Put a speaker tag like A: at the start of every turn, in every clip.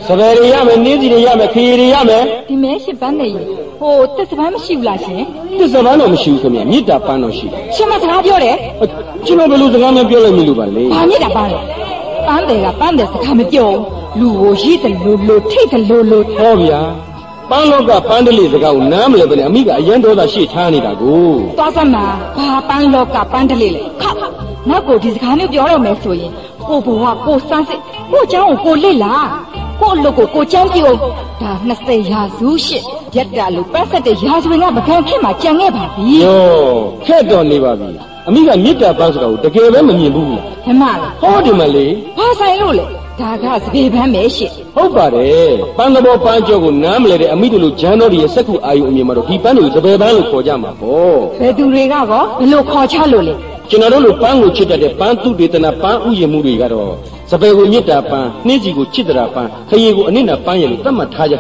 A: Saveria, Nidia, Kiria,
B: the Meshi Bandi. Oh, that's a man she will
A: this is a man of shoe from Nita Panoshi.
B: She must have your head.
A: She never lose the gun of your Milubali.
B: Panita Band. Pandas come at you. Lu, she's a Lulu, take a Lulu.
A: Oh, yeah. Panoga Pandali, the girl, Namle, but Amiga, Yendo, that she tiny that go.
B: Tazama, Panloka Pandali. Come. Now go to the kind of your message. Go, go, Sansi. Go down, go Lila. Go look, go champion. Darkness say Yazushi. Yet the Lupasa de Yazwing up a can't my Jangabi.
A: Yo, head on Nibabi. Amiga Nita Basco, the gay woman in Bula.
B: Hema,
A: hold him, Ali.
B: Pass I lule. Tagas gave him a shit.
A: Oh, buddy. Panabo Panjo, Namle, Amidu, January, Seku, Ayumaro, Pipanu, the Babalu for Jama. Oh,
B: Pedurigago, the low cochalule.
A: General Pango Chita de Pantu de Tanapan Uyamurigaro. Sabago Nita Pan, Nizigo Chitra Pan, Kayu Nina Pan, Tamataja.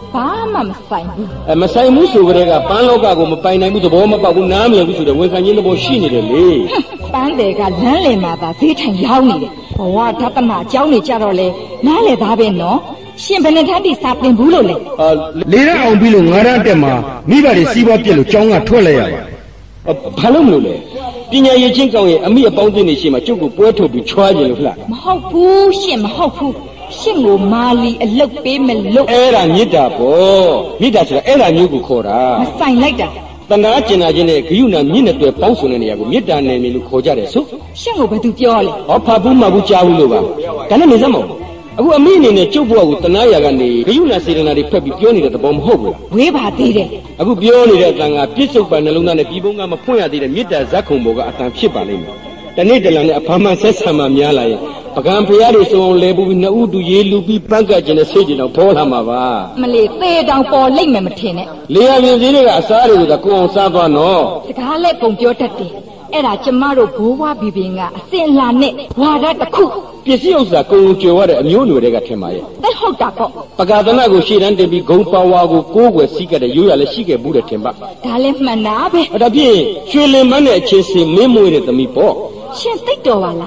B: Pamam sign.
A: A Masai Musu, Panoga, Mopina, with the Boma Babunam, with the Wakan Boshini.
B: Pandega, Nale Mata, Sit and Yauni. Or what Tatama, Johnny Charole, Nale Daveno. Shimpanati sapling bulole.
A: Later on below Naratema, Miva Siva Pilu, Chonga Tolea. Palomule. Pina Yachinka, a mere bounding is Shima Chuku, Puerto be charging of luck.
B: Mahopu, Shim, Hopu, Shimu, Mali, a look, payment, look.
A: Era Nita, oh, Nita, Era Nugu Kora.
B: A sign like that.
A: Tanachina, Yuna, Minute, a Ponson and Yamita, and Milukoja, so.
B: Shimu, but to Jolly.
A: Or Pabuma Bucha, Canamizamo. A meaning a Chubu, Tanaya, and the Yuna Serena, Pepi Pioni at the bomb hole.
B: We bad did it.
A: I would be only that a piece of Banaluna, the people, I'm a point at the Mita Zakumboga at Chipalim. The Netherland, a Pama Sesama Miala, Pagampiari, so on label with Naudu, Yelubi, Pankaj, and a city of Polamava.
B: Malay, lay down for Lingman Martine.
A: Lea Vizina, sorry with a cool Savano.
B: The Kale Computer. Era Chamaro Bua Bibinga, Saint Lane, Wada the cook.
A: Piesiosa, Concho, and you know they got him.
B: They hold up.
A: Pagadanago, she and they be Gompa Wago, go with Sika, the Uala Buddha Timba.
B: Talent Manabe.
A: But again, surely money chasing memory at the Mipo.
B: She'll take Doala.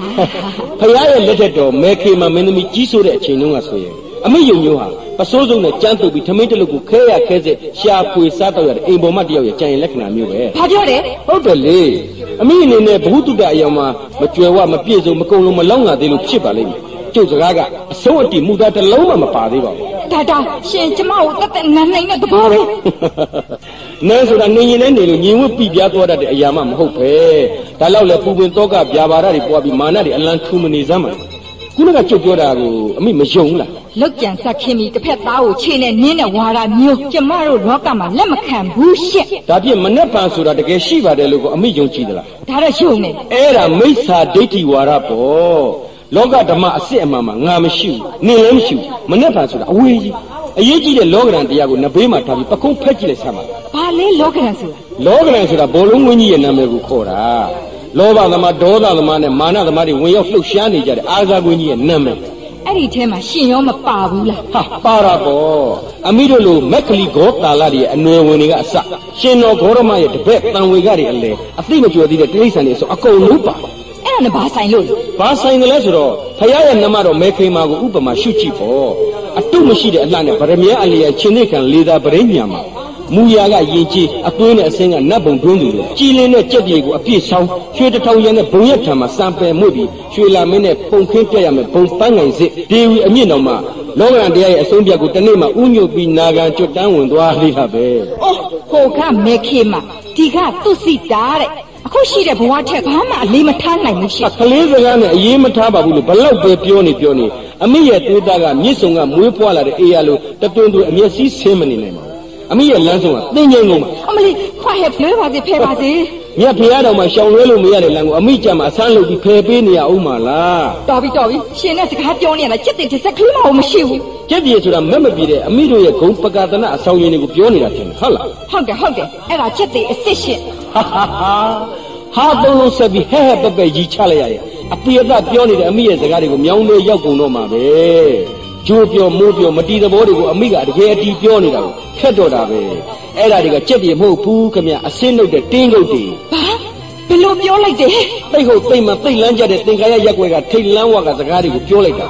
A: Payaya let it go, make him a enemy Jisu at Chinua's way. I mean, you knew her. Pasozo na chanto bi tomato logo kaya keze shapu sato ya ebo madio ya chai lekna miwe.
B: Pajore?
A: Hotele. Amini ne butu da yama machwewa mapiezo makolo malonga de lu chipa le. Chozaga sawati muda ta loma mapade ba.
B: Dada, shin chama utat nanai na dubore.
A: Na so da ni ne ne lu nyiwu pi bya twa da de ayama maဟုတ်ပဲဒါလောက်လဲပူပင်တော့ကဗျာပါရတွေပွားပြီးမာနတွေအလံထူမနေစမ်းပါခုနကကြုတ်ပြောတာကိုအမိမယုံလား
B: လောက်ကြံဆက်ခင်ပြီးတစ်ဖက်သားကိုခြေနဲ့နင်းတဲ့ဝါဒမျိုးကျမတို့လောကမှာလက်မခံဘူးရှင့်
A: ဒါပြည့်မနဲ့ပန်ဆိုတာတကယ်ရှိပါတယ်လို့ကိုအမိယုံကြည်သလား
B: ဒါတော့ယုံနေ
A: အဲ့ဒါမိစ္ဆာဒိဋ္ဌိဝါဒပေါ့လောကဓမ္မအစစ်အမှန်မှာငါမရှိဘူးနင်လည်းမရှိဘူးမနဲ့ပန်ဆိုတာအဝေးကြီးအရေးကြီးတဲ့လောကရန်တရားကိုနဘေးမှာထားပြီးပကုံးဖက်ကြည့်လိုက်စမ်းပါ
B: ဘာလဲလောကရန်ဆိုတာ
A: လောကရန်ဆိုတာဘောလုံးဝင်းကြီးရဲ့နာမည်ကိုခေါ်တာလောဘသမားဒေါသသမားနဲ့မာနသမားတွေဝင်ရောက်လှုပ်ရှားနေကြတဲ့အာဇာကွင်းကြီးရဲ့နာမည်
B: အဲ့ဒီထဲမှာရှင်ရောမပါဘူးလား
A: ဟာပါတာပေါ့အမိတို့လိုမက်ကလီဂေါတာလာတွေရဲ့အနွယ်ဝင်တွေကအစရှင်တော်ဂေါရမရဲ့တပည့်တန်ဝေကတွေအလဲအသိမကျော်သေးတဲ့တိရစ္ဆာန်တွေဆိုအကုန်လုံးပါ
B: အဲ့ဒါနဲ့ဘာဆိုင်လို့
A: ဘာဆိုင်တယ်လဲဆိုတော့ဖခင်ရဲ့နမတော်မဲခိမာကိုဥပမာရှုကြည့်ပေါ့အတုမရှိတဲ့အလှနဲ့ဗရမယအလျက်ချင်းနေခံလေသာပရိညာမှာမူရာကယဉ်ကျေးအသွင်းနဲ့အစင်းကနတ်ဘုံတွင်းသူလိုကြည်လင်းတဲ့ကြက်တွေကိုအပြည့်ဆောင်ရွှေတထောင်ရံတဲ့ဘုံရက်ထံမှာစံပယ်မှုပြီးရွှေလာမင်းနဲ့ပုံခင်းပြရမယ်ဘုံပန်းငိုင်စစ်ဒေဝီအမြင့်တော်မှာလောကရန်တရားရဲ့အဆုံးဖြတ်ကိုတနေ့မှဥညွတ်ပြီးနာခံကျွတ်တန်းဝင်သွားလိမ့်တာပဲ
B: အိုးဟိုကမဲခေမဒီကသူစီတာတဲ့အခုရှိတဲ့ဘဝထက်ဘာမှအလေးမထားနိုင်ဘူးရှိ
A: ကလေးစကားနဲ့အရေးမထားပါဘူးလို့ဘလောက်ပဲပြောနေအမိရဲ့သွေးသားကမြစ်ဆုံကမွေးဖွားလာတဲ့အေးရလို့တတွန်းသူအမျက်စီးဆင်းမနေနိုင်ပါဘူးအမိရဲ့လမ်းဆုံးကသင်ငိမ့်ကုန်ပါ
B: အမလေးခွာဟဲ့လွဲပါစေဖဲပါစေ
A: မြတ်ဖရားတော်မှာရှောင်လွဲလို့မရတဲ့လမ်းကိုအမိကြမှာအဆန်းလုပ်ပြီးဖယ်ပေးနေရအောင်မလား
B: တော်ပြီရှင်နဲ့စကားပြောနေရတာจิตတိတစ်စက်ကလေးမှမရှိဘူး
A: จิตတိဆိုတာမက်မပြေတဲ့အမိတို့ရဲ့ဂုံပကာသနာအဆောင်ရင်းတွေကိုပြောနေတာတင်ဟုတ်လား
B: ဟုတ်တယ်အဲ့ဒါจิตတိအစ်စ်ရှင်
A: ဟာတုံးလုံးဆက်ပြီးဟဲ့ပက်ပက်ကြီးချလိုက်ရရဲ့အပိယတပြောနေတဲ့အမိရဲ့စကားတွေကိုမြောင်းလို့ရောက်ကုန်တော့မှာပဲကျိုးပြောမိုးပြောမတီးသဘောတွေကိုအမိကတကယ်အတီးပြောနေတာကိုခက်တော့တာပဲအဲ့ဒါတွေကကြက်ပြေမဟုတ်ဘူးခမအစင်းနှုတ်တဲ့တင်းကုတ်တွေ
B: ဘာဘယ်လိုပြောလိုက်တယ်
A: သိဟုတ်သိမှသိလန်းကြတဲ့သင်္ကာရရက်ွက်ကထိတ်လန်းဝကစကားတွေကိုပြောလိုက်တာ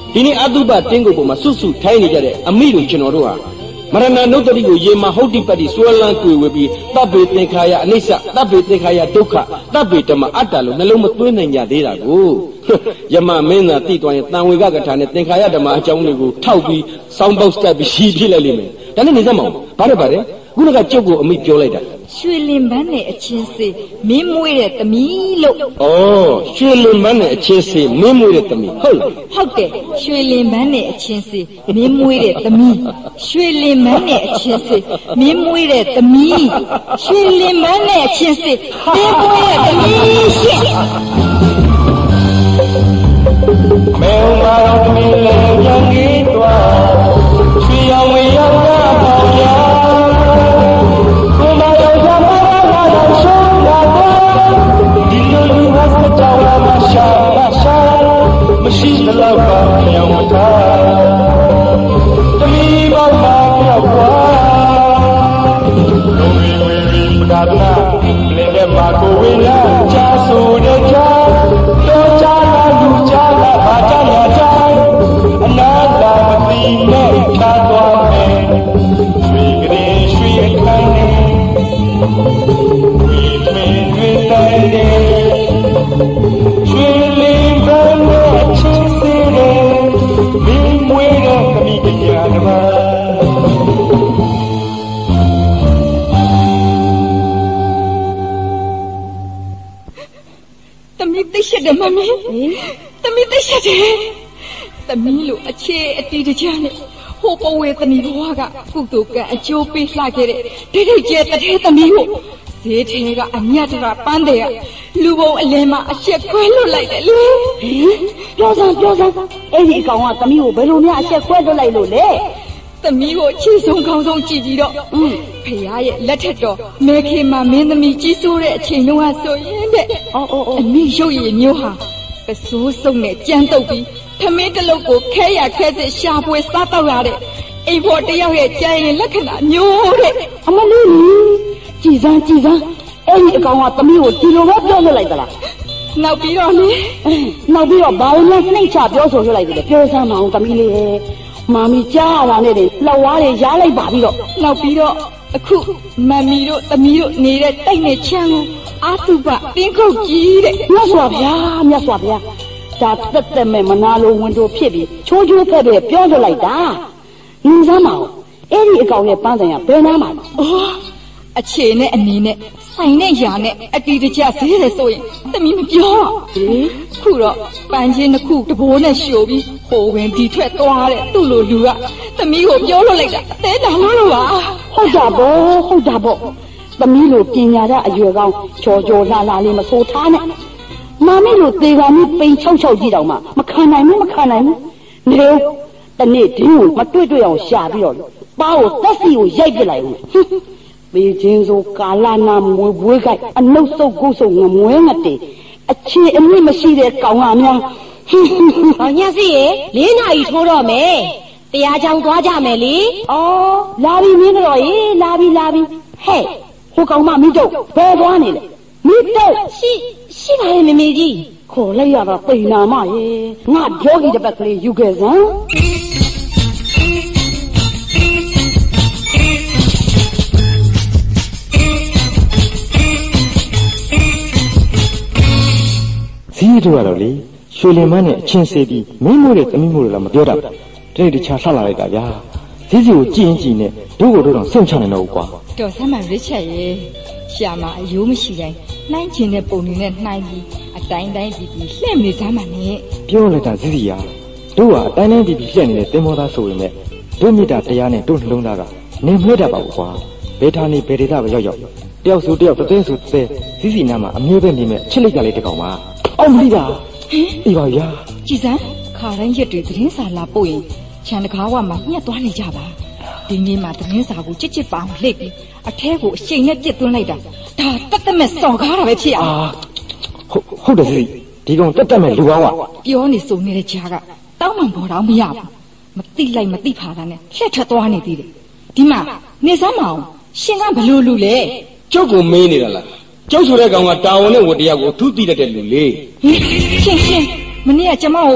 A: ဒီနေ့အတုပတင်းကိုပေါ်မှာစွတ်စွတ်ထိုင်းနေကြတဲ့အမိတို့ကျွန်တော်တို့ဟာမရဏနုတ္တိကိုရေမှာဟုတ်တိပတ်တိစွဲလန်းတွေ့ဝေပြီးတပ်ပေသင်္ခါရအနိစ္စတပ်ပေသင်္ခါရဒုက္ခတပ်ပေဓမ္မအတ္တလို့နှလုံးမသွင်းနိုင်ကြသေးတာကိုယမမင်းသာသိသွားရင်တန်ဝေကကထာနဲ့သင်္ခါရဓမ္မအကြောင်းတွေကိုထောက်ပြီးစောင်းပေါက်တက်ပြီးရှင်းပြလိုက်လိမ့်မယ်ဒါနဲ့နေစမ်းမအောင်ဘာလဲခုနကကျုပ်ကိုအမိပြောလိုက်တာ
B: ရွှေလင်ပန်းနဲ့အချင်းစေမင်းမွေးတဲ့သမီးလို့
A: ဩရွှေလင်ပန်းနဲ့အချင်းစေမင်းမွေးတဲ့သမီးဟုတ်လား
B: ဟုတ်တယ်ရွှေလင်ပန်းနဲ့အချင်းစေမင်းမွေးတဲ့သမီးရွှေလင်ပန်းနဲ့အချင်းစေမင်းမွေးတဲ့သမီးရွှေလင်ပန်းနဲ့အချင်းစေမင်းမွေးတဲ့သမီးရှင့်
A: မဲမာတော်သမီးလည်းပြန်ကြီးသွားရွှေရောင်ဝေရောက်တာပေါ့ဗျာမရှိသလောက်ပါမြောင်မထားတမီးပေါင်းပါပြောက်ွာလူဝေဝေပဒါနာလင်းတဲ့မှာကိုဝေလာချာဆိုတဲ့ချာတော့ချာလာလူချာလာဘာချာညာချာအနာလာမသိနဲ့ချာသွားမယ်ရွှေကလေးရွှေအခန်းနဲ့ဒီမင်းတွေတိုင်းတဲ့ရွှေလေးဘန်းနဲ့ချင်းစေးတယ်မင်းမွေးတဲ့သမီးတရားဓမ္မ
B: သမီးသိရှိတယ်မမေသမီးသိရှိတယ်သမီးလိုအခြေအတီးတကြားနဲ့ဟိုပဝေသမီးဘဝကကုသိုလ်ကံအကျိုးပေးလှခဲ့တဲ့ဒိဋ္ဌိကျဲတထဲသမီးကိုဈေးထဲကအညတရပန်းတဲ့လူပုံအလဲမှာအချက်ခွဲလွတ်လိုက်တယ်လေ
C: ပြောစမ်းအဲ့ဒီအကောင်ကသမီးကိုဘယ်လိုများအချက်ခွဲလွတ်လိုက်လို့လဲ
B: သမီးကိုချီဆုံးကောင်းဆုံးကြည့်ပြီးတော့ဖေရရဲ့လက်ထက်တော်မေခေမှာမင်းသမီးကြီးစိုးတဲ့အချိန်တုန်းကဆိုရင်တဲ့အမိရုပ်ရည်မျိုးဟာပစိုးစုံနဲ့ကြမ်းတုပ်ပြီးထမင်းတလုတ်ကိုခဲရခဲစစ်ရှာဖွေစားတော့ရတဲ့အိမ်ဖို့တယောက်ရဲ့ကြံရင်လက္ခဏာမျိုးတဲ့အ
C: မလေးကြည်စမ်းအဲ့ဒီအကောင်ကသမီးကိုဒီလိုပဲပြောလွတ်လိုက်သလား
B: နောက်ပြီးတော့လေ
C: နောက်ပြီးတော့ဘာလို့လဲနှိမ့်ချပြောဆိုလွတ်လိုက်တယ်ပြောစမ်းမအောင်သမီးလေးမာမီကြားရတာနဲ့လှဝါးတွေရားလိုက်ပါပြီးတော့
B: နောက်ပြီးတော့အခုမမီတို့သမီးတို့နေတဲ့တိုက်နဲ့ချမ်းကိုအာတုပတင်းခုတ်ကြီးတဲ့
C: မြတ်စွာဘုရားဒါတက်မဲ့မနာလိုဝင်တို့ဖြစ်ပြီးချိုးဖက်ပြောလွတ်လိုက်တာညီစမ်းမအောင်အဲ့ဒီအကောင်ရဲ့ပန်းဆိုင်ကဘယ်နားမှာလဲ
B: အခြေနဲ့အနေနဲ့ဆိုင်နဲ့ယာနဲ့အတီတကျဈေးတယ်ဆိုရင်သမီးမပြောခုတော့ပန်းချင်းတစ်ခုတဘိုးနဲ့ရှို့ပြီးဟိုဝင်ဒီထွက်သွားတဲ့သူ့လိုလူကသမီးကိုပြောလို့လိုက်တာအသေးတောင်လို့ပါ
C: ဟုတ်တာပေါ့သမီးလိုပညာရအရွယ်ကောင်းကြော်လှလေးမဆိုးထားနဲ့မာမီလိုသေကံကြီးပိန်၆ကြီးတောင်မှမခံနိုင်ဘူးနေတနေ့ဒင်းကိုမတွေ့အောင်ရှာပြီးတော့ပါးကိုတက်စီကိုရိုက်ပစ်လိုက်ဦးပေချင်းဆိုကာလနာမွေဘွေးကြိုက်အနှုတ်ဆုပ်ကိုယ်ဆုပ်ငမွဲငတေအခြေအမြင့်မရှိတဲ့ကောင်ကများ
D: ဟောညစီရေ၄နာရီထိုးတော့မယ်တရားချောင်းသွားကြမယ်လေ
C: ဩလာပြီမင်းတော်ရေလာပြီဟဲ့ဟိုကောင်မမိတော့ဘယ်သွားနေလဲမိတော့
D: ရှိပါရဲ့မမေကြီး
C: ခေါ်လိုက်ရတာပိန်နာမရေငါယောဂီတစ်ပတ်ကလေးယူခဲ့စမ်း
A: ဈေးတို့ကတော့လေရွှေလင်မန်းနဲ့အချင်းစေးပြီးမင်းမို့တဲ့သမီးမို့လို့လားမပြောတတ်ဘူးတခြားဆက်လာလိုက်တာဗျာဈေးစီကိုကြည့်နေတို့ကိုတို့တော့ဆုံးချနိုင်တော့ဘူးကွာ
B: တော်ဆမ်းမရစ်ချက်ရေရှာမအယိုးမရှိတိုင်းနှိုင်းချင်တဲ့ပုံတွေနဲ့နှိုင်းပြီးအတိုင်းပြီးလှည့်နေသားမှနဲ့
A: ပြောလိုက်တာဈေးစီရတို့ကအတိုင်းပြီးလှည့်နေတဲ့သင်္ဘောသားဆိုရင်လည်းတို့မြစ်တာတရားနဲ့တို့နှလုံးသားကနေမွေးတတ်ပါဘူးကွာဘယ်ဌာနေဘယ်ဒေသပဲရောက်တယောက်ဆိုတယောက်တသိန်းဆိုသဲဈေးစီနာမှာအမျိုးပဲနေမဲ့ချစ်လိုက်ကလေးတစ်ကောင်ပါအောင်မလိတာအေးပါဗျာ
B: ကြည်စမ်းခါတိုင်းရက်တွေသတင်းစာလာပို့ရင်ခြံတကားဝမှာညှက်သွားနေကြပါဒီနေ့မှသတင်းစာကိုချစ်ပါအောင်လှည့်ပြီးအထဲကိုအရှိန်နဲ့ပြစ်သွင်းလိုက်တာဒါတက်မဲ့စော်ကားတာပဲဖြစ်အောင်
A: ဟုတ်တယ်စီဒီကောင်တက်မဲ့လူကောင်းက
B: ပြောနေစုံနေတဲ့ကြားကတောင်းမှန်ပေါ်တော့မရဘူးမသိလိုက်မသိဖာတာနဲ့လှက်ထွက်သွားနေသေးတယ်ဒီမှာနေစမ်းမအောင်ရှင်ကဘလို့လူလဲ
A: ကျုပ်ကိုမေးနေတာလားကျုပ်ဆိုတဲ့ကောင်ကတာဝန်နဲ့ဝတ္တရားကိုအထူးသိတတ်တဲ့လူလေ
B: ရှင်မနေ့ကကျမကို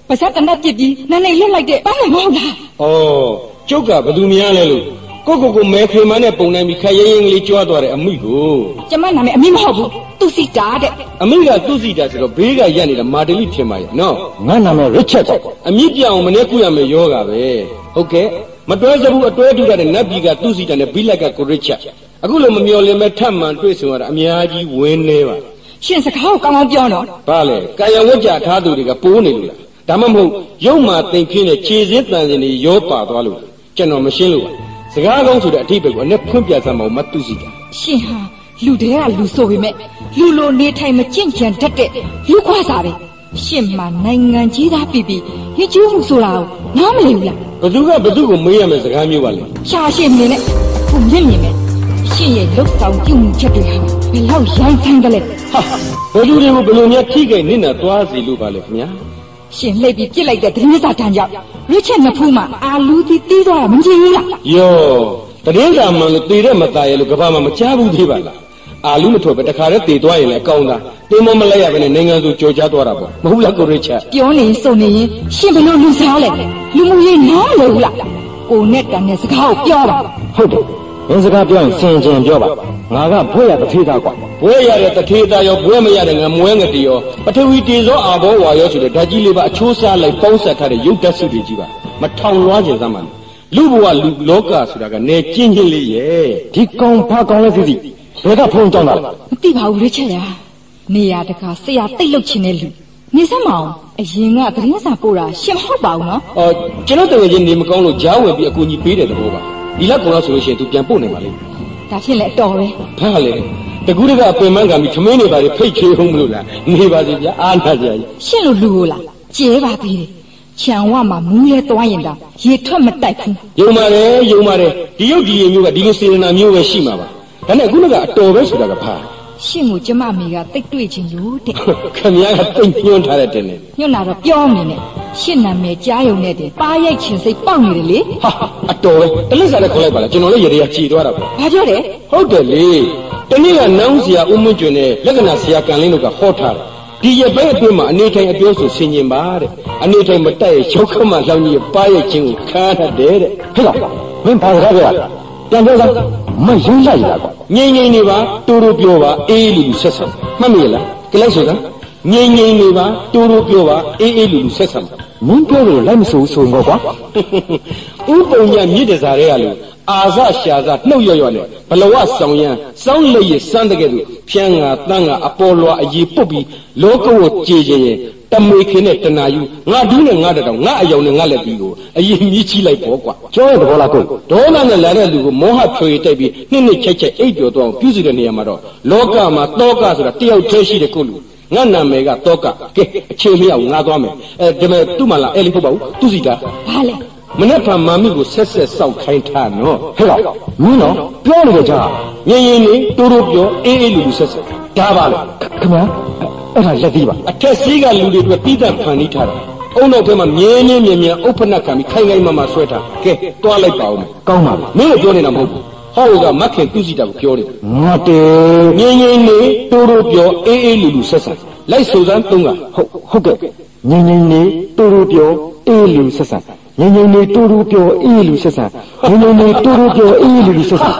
B: ပါစက်တနတ်ပြစ်ပြီးနာနေလွတ်လိုက်တဲ့ပန်းငယ်မဟုတ်လား
A: ဩကျုပ်ကဘသူများလဲလို့ကိုမဲခေမနဲ့ပုံနိုင်ပြီးခရရင်ကလေးကြွားသွားတဲ့အမိကို
B: ကျမနာမည်အမိမဟုတ်ဘူးသူစီတာတဲ့အ
A: မိကသူစီတာဆိုတော့ဘေးကရက်နေတာမာတလီထင်ပါရဲ့နော်
E: ငါနာမည်ရစ်ချက်
A: အမိပြောင်းမနေ့ကုရမယ်ယောဂါပဲဟုတ်ကဲ့မတွဲစဘူးအတွဲထူတဲ့နတ်ပြည်ကသူစီတာနဲ့ဘိလက်ကကိုရစ်ချက်အခုလိုမမျော်လင့်မဲ့ထပ်မှန်တွေ့ဆုံရတာအများကြီးဝင်းနေပါ
B: ရှင်စကားကိုကောင်းကောင်းပြောတော့
A: ဘာလဲကာယဝကြထားသူတွေကပိုးနေလို့လားဒါမှမဟုတ်ရုပ်မာတိမ်ပြင်းတဲ့ခြေစင်းတန်စင်တွေရောပါသွားလို့ကျွန်တော်မရှင်းလို့ပါစကားကောင်းဆိုတဲ့အထိပ္ပယ်ကိုအနဲ့ဖွင့်ပြစမ်းမအောင်မတူစီတာ
B: ရှင်ဟာလူတွေကလူဆိုပေမဲ့လူလိုနေထိုင်မကျင့်ကြံတတ်တဲ့လူခွာစားပဲရှင်မှာနိုင်ငံကြီးသားပြည်ပြည်ရကျူးမှုဆိုတာကိုနားမလည်ဘူးလား
A: ဘသူကဘသူကိုမေးရမယ်စကားမျိုးပါလေ
B: ရှာရှင်နေနဲ့ခုမြင့်မြင့်ပဲရှင်ရဲ့လုတ်ဆောင်ပြုမှုချက်တွေဟာဘယ်လောက်ရိုင်းခိုင်းတယ်လဲ
A: ဟာဘယ်သူတွေကိုဘယ်လိုများထိခိုက်နစ်နာသွားစီလို့ပါလဲခင်ဗျာ
B: ရှင်လှိပ်ပြီးပြစ်လိုက်တဲ့သတင်းစာတန်းကြောင့်ရစ်ချက်နှစ်ဖူးမှာအာလူတီးတီးသွားတာမကြည့်ဘူးလား
A: ယောသတင်းစာမှန်လို့တည်တဲ့မตายရလို့ကဘာမှမချဘူးသေးပါလားအာလူမထွက်ပဲတခါတည်းတည်သွားရင်လည်းအကောင်းသားတင်းမမလိုက်ရပဲနဲ့နိုင်ငံစုကြော်ကြားသွားတာပေါ့မဟုတ်လားကိုရစ်ချက်
B: ပြောနေစုံနေရင်ရှင်ဘယ်လိုလူစားလဲလူမှုရေးနားမလို့လားကိုနဲ့တန်တဲ့စကားကိုပြောပါ
E: ဟုတ်တယ်ဘယ်စကားပြောရင်စင်ကြင်ပြောပါငါကဘွဲ့ရတထေးသားကွာ
A: ဘွဲ့ရတဲ့တထေးသားရောဘွဲ့မရတဲ့ငမွဲငတီရောပထဝီတေဇောအာဘောဝါရောဆိုတဲ့ဓာကြီးလေးပါအချိုးစားလိုက်ပေါင်းဆက်ထားတဲ့ရုပ်ဓာတ်စုတွေကြီးပါမထောင်လွှားခြင်းစမ်းပါလူဘဝလူလောကဆိုတာကနေကျင်းချင်းလေးရဲ့
E: ဒီကောင်ဘာကောင်လဲသိသိဘယ်ကဖုံးကြောင်းတာလဲ
B: မသိပါဘူးလေချက်ရနေရတကာဆရာတိတ်လုတ်ချင်တဲ့လူနေစမ်းမအောင်အရင်ကသတင်းစာပို့တာရှင်မဟုတ်ပါဘူးနော်
A: ကျွန်တော်တကယ်ချင်းနေမကောင်းလို့ကြားဝင်ပြီးအကူကြီးပေးတဲ့သဘောပါဒီလက်ကောင်လို့ဆိုလို့ရှိရင် तू ပြန်ပို့နိုင်ပါလိမ့်
B: ဒါဖြစ်လေအတော်ပဲ
A: ဘာလဲတကူတကအပင်မန်းကပြီးခမင်းနေပါလေဖိတ်ချေအောင်မလို့လားနေပါစီဗျာအားနာကြကြီး
B: ရှင်လိုလူကိုလားကျဲပါသေးတယ်ခြံဝမှာမူးလဲသွားရင်တာရေထွက်မတိုက်ဘူး
A: ယုံပါတယ်ဒီရုပ်ဒီရင်မျိုးကဒီလိုစေတနာမျိုးပဲရှိမှာပါဒါနဲ့အခုကအတော်ပဲဆိုတာကဘာ
B: ရှင်ကိုကျမအမေကတိတ်တွေ့ခြင်းလို့တဲ့
A: ခင်ဗျားကတိတ်ညွှန်းထားတဲ့တင်နေ
B: ညွှန်းလာတော့ပြောနေနဲ့ရှင်နာမည်ကြားရုံနဲ့တင်ပါရိုက်ခြင်းစိတ်ပေါက်နေတယ်လေ
A: ဟာအတော်ပဲတလိစားနဲ့ခေါ်လိုက်ပါလားကျွန်တော်လည်းရေရချီသွားတာပေါ့
B: ဘာပြောတယ်
A: ဟုတ်တယ်လေတနေ့ကနောင်စရာဦးမွန်းကျွန်းနဲ့လက္ခဏာဆရာကန်လင်းတို့ကဟောထားတယ်ဒီရပဲအတွင်းမှာအနေထိုင်အပြောဆိုဆင်ញင်ပါတဲ့အနေထိုင်မတက်ရချုပ်ခမလောင်ကြီးပါရိုက်ခြင်းကိုခါတတ်တယ်တဲ့
E: ဟဲ့ကောင်မင်းဘာစကားပြောလဲပြန်ပြောစမ်းမရင်းလိုက်ရကွာ
A: ငိမ့်နေပါတူတူပြောပါအေးလူလူဆက်ဆက်မှတ်မိလားကြလိုက်ဆိုစမ်းငိမ့်နေပါတူတူပြောပါအေးလူလူဆက်ဆက်
E: မင်းပြောလို့လိုက်မဆိုဆိုတော့ကွာ
A: ဥပုံရမြစ်တစားတွေကလို့အာဇရှာဇနှုတ်ရွနဲ့ဘလဝဆောင်ရန်စောင်းလက်ရစမ်းတဲ့ကဲ့သို့ဖြန်းငါတန်းငါအပေါ်လွာအကြီးပုတ်ပြီးလောကဝကြေခြင်းရင်တမွေခင်းနဲ့တနာယူငါဒူးနဲ့ငါတတောင်ငါအယောင်နဲ့ငါလက်ပြီးကိုအရင်မြည်ချလိုက်ပေါ့ကွာ
E: ကျောင်းရဲ့သဘောလားကို
A: ဒေါသနဲ့လာတဲ့လူကိုမောဟဖြိုရတိုက်ပြီးနှစ်ချက်အိပ်ပျော်သွားအောင်ပြုစုတဲ့နေရာမှာတော့လောကမှာတောကဆိုတာတယောက်တည်းရှိတဲ့ကိုလူငါနာမည်ကတောကကဲအခြေမရောက်ငါသွားမယ်ဒီမဲ့သူ့မလားအဲ့လေးဖို့ပါဘူးသူစီတာ
B: ဘာလဲ
A: မနေ့ကမာမိကိုဆက်စောက်ခိုင်းထားနော်
E: ဟဲ့ကောင်မင်းနော်ပြောနေကြကြာ
A: ငင်းနေတိုးပြောအေးလူဆက်ဒါပါလေ
E: ခင်ဗျာအဲ့ဒါလက်သေးပါ
A: အထက်စီးကလူတွေအတွက်ပြီးသက်ဖန်ပြီးထားတာအုံနောက်ထဲမှာမြင်းမြန်ဥပ္ပနတ်ခံပြီးခိုင်မဆွဲထားကဲတွားလိုက်ပါဦးမယ်
E: ကောင်းပါပြီ
A: မင်းလည်းပြောနေတာမဟုတ်ဘူးဟောကမခင်သူစီတာကိုပြောနေ
E: ငါတေ
A: ငင်းနေတိုးပြောအေးလူဆက်လိုက်ဆိုစမ်းသုံးက
E: ဟုတ်ကဲ့ငင်းနေတိုးပြောအေးလူဆက်ငင်းနေတူတူပြောအေးလူဆက်ဆံငင်းနေတူတူပြောအေးလူဆက်ဆံ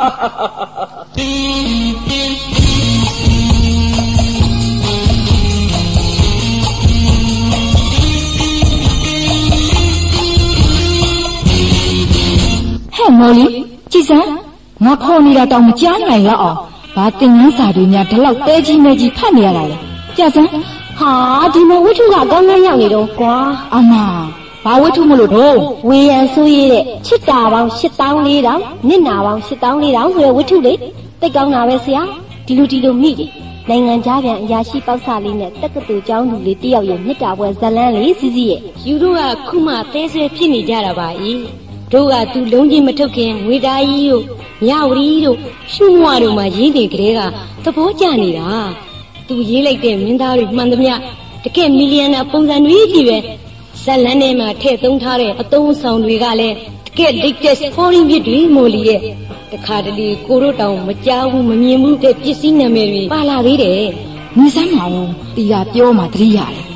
B: ဟဲ့မော်လီကြည်စမ်းငါခေါ်နေတာတောင်မကြားနိုင်တော့အောင်ဘာတင်ငန်းစာတွေများဒီလောက်တဲကြီးမဲကြီးဖတ်နေရတာလဲကြစမ်း
D: ဟာဒီမဝိထုကကောင်းကောင်းရောက်နေတော့ကွာ
B: အမဘာဝိထုမလို့တော့
D: ဝေယံဆိုရတဲ့ချစ်တာပေါင်း84,000နစ်နာပေါင်း84,000ဆိုတဲ့ဝိထုလေတိတ်ကောင်းတာပဲဆရာဒီလိုမိတယ်နိုင်ငံသားပြန်အရာရှိပေါက်စာလေးနဲ့တက္ကသိုလ်ကျောင်းသူလေးတယောက်ရဲ့မြစ်တာပွဲဇလန်းလေးစီစီရဲ့ယူတို့ကခုမှတဲဆွဲဖြစ်နေကြတာပါ၏တို့ကသူလုံးချင်းမထုတ်ခင်ဝေဒါကြီးတို့ညဝရီတို့ရှုမွားတို့မှရေးနေကြတဲ့ကသဘောကျနေတာသူရေးလိုက်တဲ့မင်းသားတွေမှန်သမျှတကယ်မီလီယံနာပုံစံတွေကြီးပဲဇလန်းထဲမှာထည့်သုံးထားတဲ့အသုံးဆောင်တွေကလည်းတကယ် latest foreign ဖြစ်တွေမို့လီရဲ့တခါတလေကိုတို့တောင်မကြောက်ဘူးမမြင်ဘူးတဲ့ပစ္စည်းနာမည်တွေပါလာသေးတယ်
B: မိစမ်းမအောင်တီးကပြောမှသတိရတယ်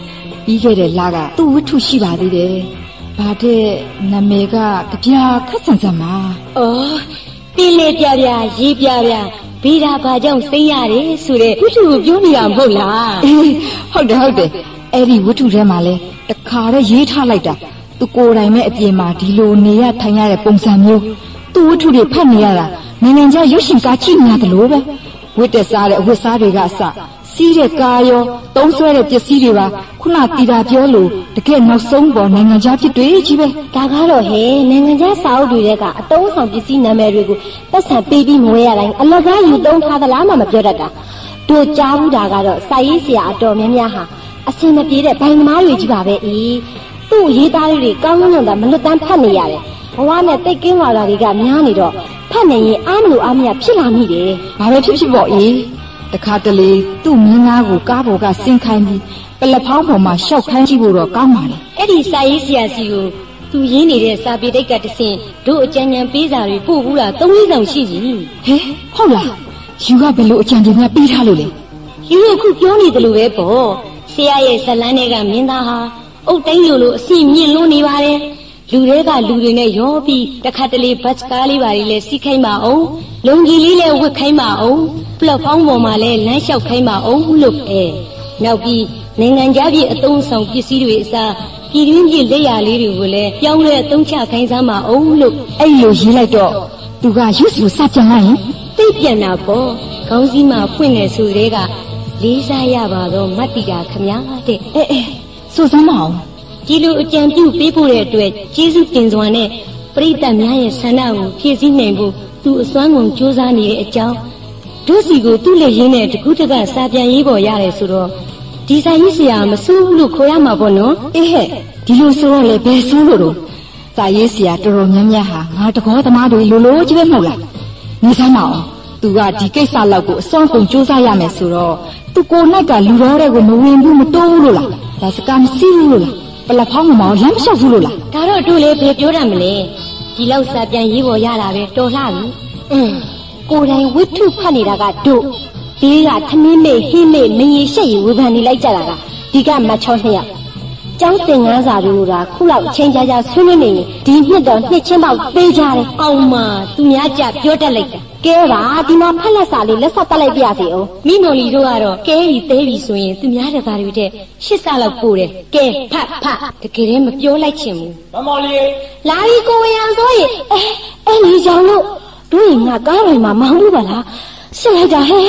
B: ပြီးခဲ့တဲ့လကသူ့ဝတ္ထုရှိပါသေးတယ်။ဘာတဲ့နာမည်ကကြပြခက်ဆန်ဆန်မှာ
D: ။အော်ပင်လေပြပြရေးပြပြဘီရာဘာကြောင့်စိမ့်ရတယ်ဆိုတဲ့ဝတ္ထုကိုပြောနေတာမဟုတ်လား
B: ။အေးဟုတ်တယ်။အဲ့ဒီဝတ္ထုထဲမှာလဲတခါတည်းရေးထားလိုက်တာသူကိုယ်တိုင်မဲ့အပြင်မှာဒီလိုနေရထိုင်ရတဲ့ပုံစံမျိုးသူ့ဝတ္ထုတွေဖတ်နေရတာနိုင်ငံခြားရုပ်ရှင်ကားကြည့်နေရတယ်လို့ပဲဝတ်တက်စားတဲ့အဝတ်စားတွေကအစစီးတဲ့ကားရောသုံးဆွဲတဲ့ပစ္စည်းတွေပါခုနတီတာပြောလို့တကယ်နောက်ဆုံးပေါ်နိုင်ငံခြားဖြစ်တွေကြီးပဲ
D: ဒါကတော့ဟဲ့နိုင်ငံခြားစာအုပ်တွေကအတုံးဆောင်ပစ္စည်းနာမည်တွေကိုပတ်စံပေးပြီးမဝဲရတိုင်းအလကားယူသုံးထားသလားမှမပြောတတ်တာတို့ကြားဘူးတာကတော့စာရေးဆရာအတော်များများဟာအစင်မပြေတဲ့ဘိုင်သမားတွေကြီးပါပဲသူ့ရေးသားတွေကောင်းကောင်းသာမလွတ်တမ်းဖတ်နေရတယ်ဘဝနဲ့တိတ်ကင်းလာတာတွေကများနေတော့ဖတ်နေရင်အားမလို့အားမရဖြစ်လာမိတယ်
B: ဘာပဲဖြစ်ပေါ့တခါတလေသူ့မင်းသားကိုကားပေါ်ကဆင်းခိုင်းပြီးပလက်ဖောင်းပေါ်မှာရှောက်ခိုင်းကြည့်ဖို့တော့ကောင်းပါလေ
D: အဲ့ဒီစာရေးဆရာစီကိုသူရင်းနေတဲ့စာပေတိတ်ကတဆင့်တို့အကြံဉာဏ်ပေးစာတွေပို့ဘူးလား၃-၄ဆောင်ရှိပြီ
B: ဟဲဟုတ်လားယူကဘယ်လိုအကြံဉာဏ်များပေးထားလို့လဲ
D: ယူအခုပြောနေတယ်လို့ပဲပေါ့ဆရာရဲ့ဇလန်းတွေကမင်းသားဟာအုတ်တိုင်းလိုအဆင့်မြင့်လွန်းနေပါတယ်လူတွေကလူတွေနဲ့ရောပြီးတခါတလေဘတ်ကားလေးပါလေးလဲစီးခိုင်းပါအောင်လုံကြီးလေးလဲဝတ်ခိုင်းပါအောင်ပလက်ဖောင်းပေါ်မှာလဲလမ်းလျှောက်ခိုင်းပါအောင်လို့နောက်ပြီးနိုင်ငံခြားပြည်အသုံးဆောင်ပစ္စည်းတွေအစားပြည်တွင်းပြည်လက်ရာလေးတွေကိုလဲပြောင်းလဲအသုံးချခိုင်းစားပါအောင်လို့
B: အဲ့လိုရေးလိုက်တော့သူကရွတ်စုစပြန်လိုက်ရင်
D: သိပြန်တာပေါ့ခေါင်းစည်းမှာဖွင့်နေဆိုတဲ့ကလေးစားရပါတော့မတ်တီတာခမည်းတဲ့
B: စိုးစမ်းမအောင်
D: ဒီလိုအကြံပြုပေးဖို့တဲ့အတွက်ကျေးဇူးတင်စွာနဲ့ပရိသတ်များရဲ့ဆန္ဒကိုဖြည့်ဆည်းနိုင်ဖို့သူအစွမ်းကုန်ကြိုးစားနေတဲ့အကြောင်းတို့စီကိုသူ့လက်ရင်းနဲ့တကူးတကစာပြန်ရေးပေါ်ရတယ်ဆိုတော့ဒီစာရေးဆရာမစိုးဘူးလို့ခေါ်ရမှာပေါ့နော်
B: အေးဟဲ့ဒီလိုဆိုတော့လေဘယ်ဆိုးလို့တော့စာရေးဆရာတော်တော်များများဟာငါတကောသမားတွေလိုကြီးပဲမဟုတ်လားနေစမ်းမအောင်သူကဒီကိစ္စလောက်ကိုအစွမ်းကုန်ကြိုးစားရမယ်ဆိုတော့သူကိုယ်၌ကလူတော်တဲ့ကိုမဝင်ဘူးမတိုးဘူးလို့လားဒါစကားမရှိဘူးလို့လားပလက်ဖောင်းမောင်လမ်းမလျှောက်ဘူးလို့လား
D: ဒါတော့တို့လေဘယ်ပြောရမလဲဒီလောက်စာပြန်ရေးပေါ်ရတာပဲတော်လှပြီကိုယ်တိုင်ဝိထုဖတ်နေတာကတို့ဒီကသမင်းမေဟင်းမေမင်းရရှက်ရဝေဖန်နေလိုက်ကြတာကဒီကမချောနှစ်ယောက်ကျောင်းသင်ငန်းစာတို့ကခုလောက်ချင်းချာချာဆွေးနွေးနေရင်ဒီနှစ်တော့နှစ်ချင်းပေါက်သေးကြတယ်အောင်မသူများကြပြောတတ်လိုက်တာကဲပါဒီမှာဖက်လက်စာလေးလက်ဆက်တက်လိုက်ပြစီအောင်မိမော်လီတို့ကတော့ကဲရီသေးပြီဆိုရင်သူများတကာတွေတဲ့8ဆလောက်ပို့တယ်ကဲဖတ်တကယ်တည်းမပြောလိုက်ချင်ဘူး
A: မမော်လီ
D: လာရီကိုဝေအောင်ဆိုရင်အဲ့ဒီကြောင့်လို့တို့ရင်ငါကားတွေမှာမောင်းလို့ပါလားရှက်လိုက်တာဟဲ့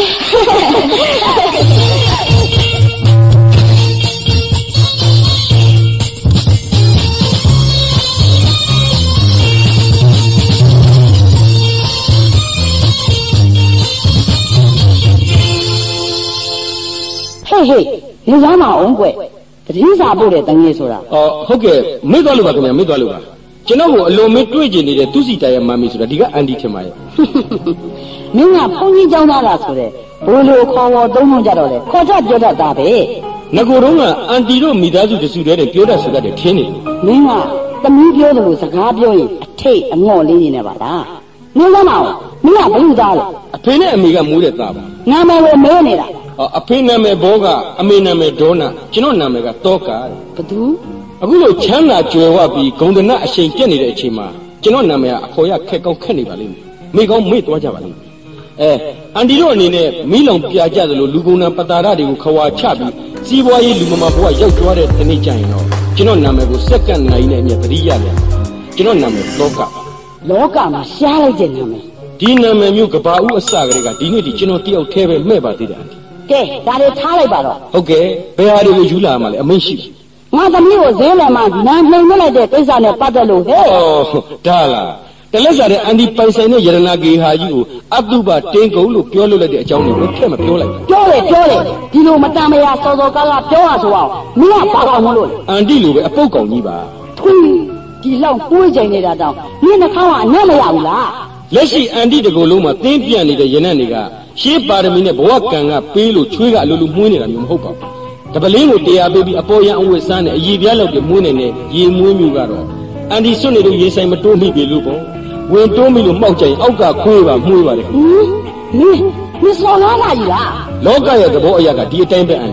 C: ဟေးနေသားမအောင်ကွတတိစာပို့တဲ့တငယ်ဆိုတာ
A: ဟုတ်ကဲ့မေ့သွားလို့ပါခင်ဗျာမေ့သွားလို့ပါကျွန်တော်ကိုအလွန်မင်းတွေ့ကျင်နေတဲ့သူစီတာရဲ့မမီဆိုတာဒီကအန်တီထင်ပါရဲ့
C: မင်းကဘုန်းကြီးကျောင်းသားလားဆိုတဲ့ဘိုးလိုခေါ်ဝေါ်သုံးလုံးကြတော့လေခေါ်ကြပြောတတ်တာပဲ
A: ငကိုတော့ကအန်တီတို့မိသားစုတစုတည်းပြောတတ်ဆိုတတ်တယ်ထင်းနေ
C: မင်းကသမီးပြောတယ်လို့စကားပြောရင်အထိတ်အငေါ့လေးနေနေပါလားနေသားမအောင်မင်းကဘယ်လိုသားလဲ
A: အဖေနဲ့အမေကမွေးတဲ့သားပါ
C: နာမည်ကိုမဲနေတာ
A: အဖေနာမည်ဘောကအမေနာမည်ဒေါနာကျွန်တော်နာမည်ကတောကာ
C: ဘသူ
A: အခုလိုချမ်းသာကြွယ်ဝပြီးဂုံဒနာအရှိန်ပြက်နေတဲ့အချိန်မှာကျွန်တော်နာမည်ကအခေါ်ရခက်ကောင်းခက်နေပါလိမ့်မယ်မိကောင်းမေ့သွားကြပါလိမ့်မယ်အန်တီတို့အနေနဲ့မိလောင်ပြကြသလိုလူကုန်နာပတာရတွေကိုခွာချပြီးစီးပွားရေးလူမမဘဝရောက်သွားတဲ့ဒီနေ့ကျရင်တော့ကျွန်တော်နာမည်ကိုစက္ကန့်နိုင်နဲ့အမြဲတတိရတယ်ကျွန်တော်နာမည်
C: လောကမှာရှားလိုက်တဲ့နာမည်
A: ဒီနာမည်မျိုးကဘာဦးအစကလေးကဒီနေ့ဒီကျွန်တော်တယောက်တည်းပဲမဲ့ပါသေးတယ်
C: ကဲဒါတွေထားလိုက်ပါတော့
A: ဟုတ်ကဲ့ဘယ်ဟာတွေကိုယူလာမှလဲအမိန့်ရှိ
C: ငါသမီးကိုဈေးလယ်မှာနာနှိမ်လိုက်တဲ့ကိစ္စနဲ့ပတ်သက်လို့ဟဲ့
A: ဒါလားတလက်စားတဲ့အန်ဒီပိုင်ဆိုင်တဲ့ယရနာဂေဟာကြီးကိုအတုပတင်းကုန်လို့ပြောလို့လိုက်တဲ့အကြောင်းတွေကိုဖက်မပြောလိုက်
C: ပြောတယ်ဒီလိုမတန်မရာစောစောကားပြောရဆိုအောင်မင်းကဘာကောင်မလို့
A: အန်တီလိုပဲအပုတ်ကောင်ကြီးပါ
C: ထွေးဒီလောက်ကိုးကြိမ်နေတာတောင်မင်းနှာခေါင်းကအနက်မရဘူးလား
A: လက်ရှိအန်တီတကူလုံးမှာတင်းပြန့်နေတဲ့ရနတ်တွေကရှေးပါရမီနဲ့ဘဝကံကပေးလို့ချွေးကအလိုလိုမှုန်းနေတာမျိုးမဟုတ်ပါဘူးတပလင်းကိုတရားပေးပြီးအပေါ်ရန်အဝတ်စားနဲ့အည်ပြားလောက်ပြီးမှုန်းနေတဲ့ရေမွေးမျိုးကတော့အန်တီစွတ်နေလို့ရေဆိုင်မတိုးမိပြီလို့ပေါ့ဝင်တိုးမိလို့မှောက်ကြရင်အောက်ကခွေးပါမှုေးပါတယ်
C: မင်းစော်လာကြီးလား
A: လောကရဲ့သဘောအရာကဒီအတိုင်းပဲအန်တီ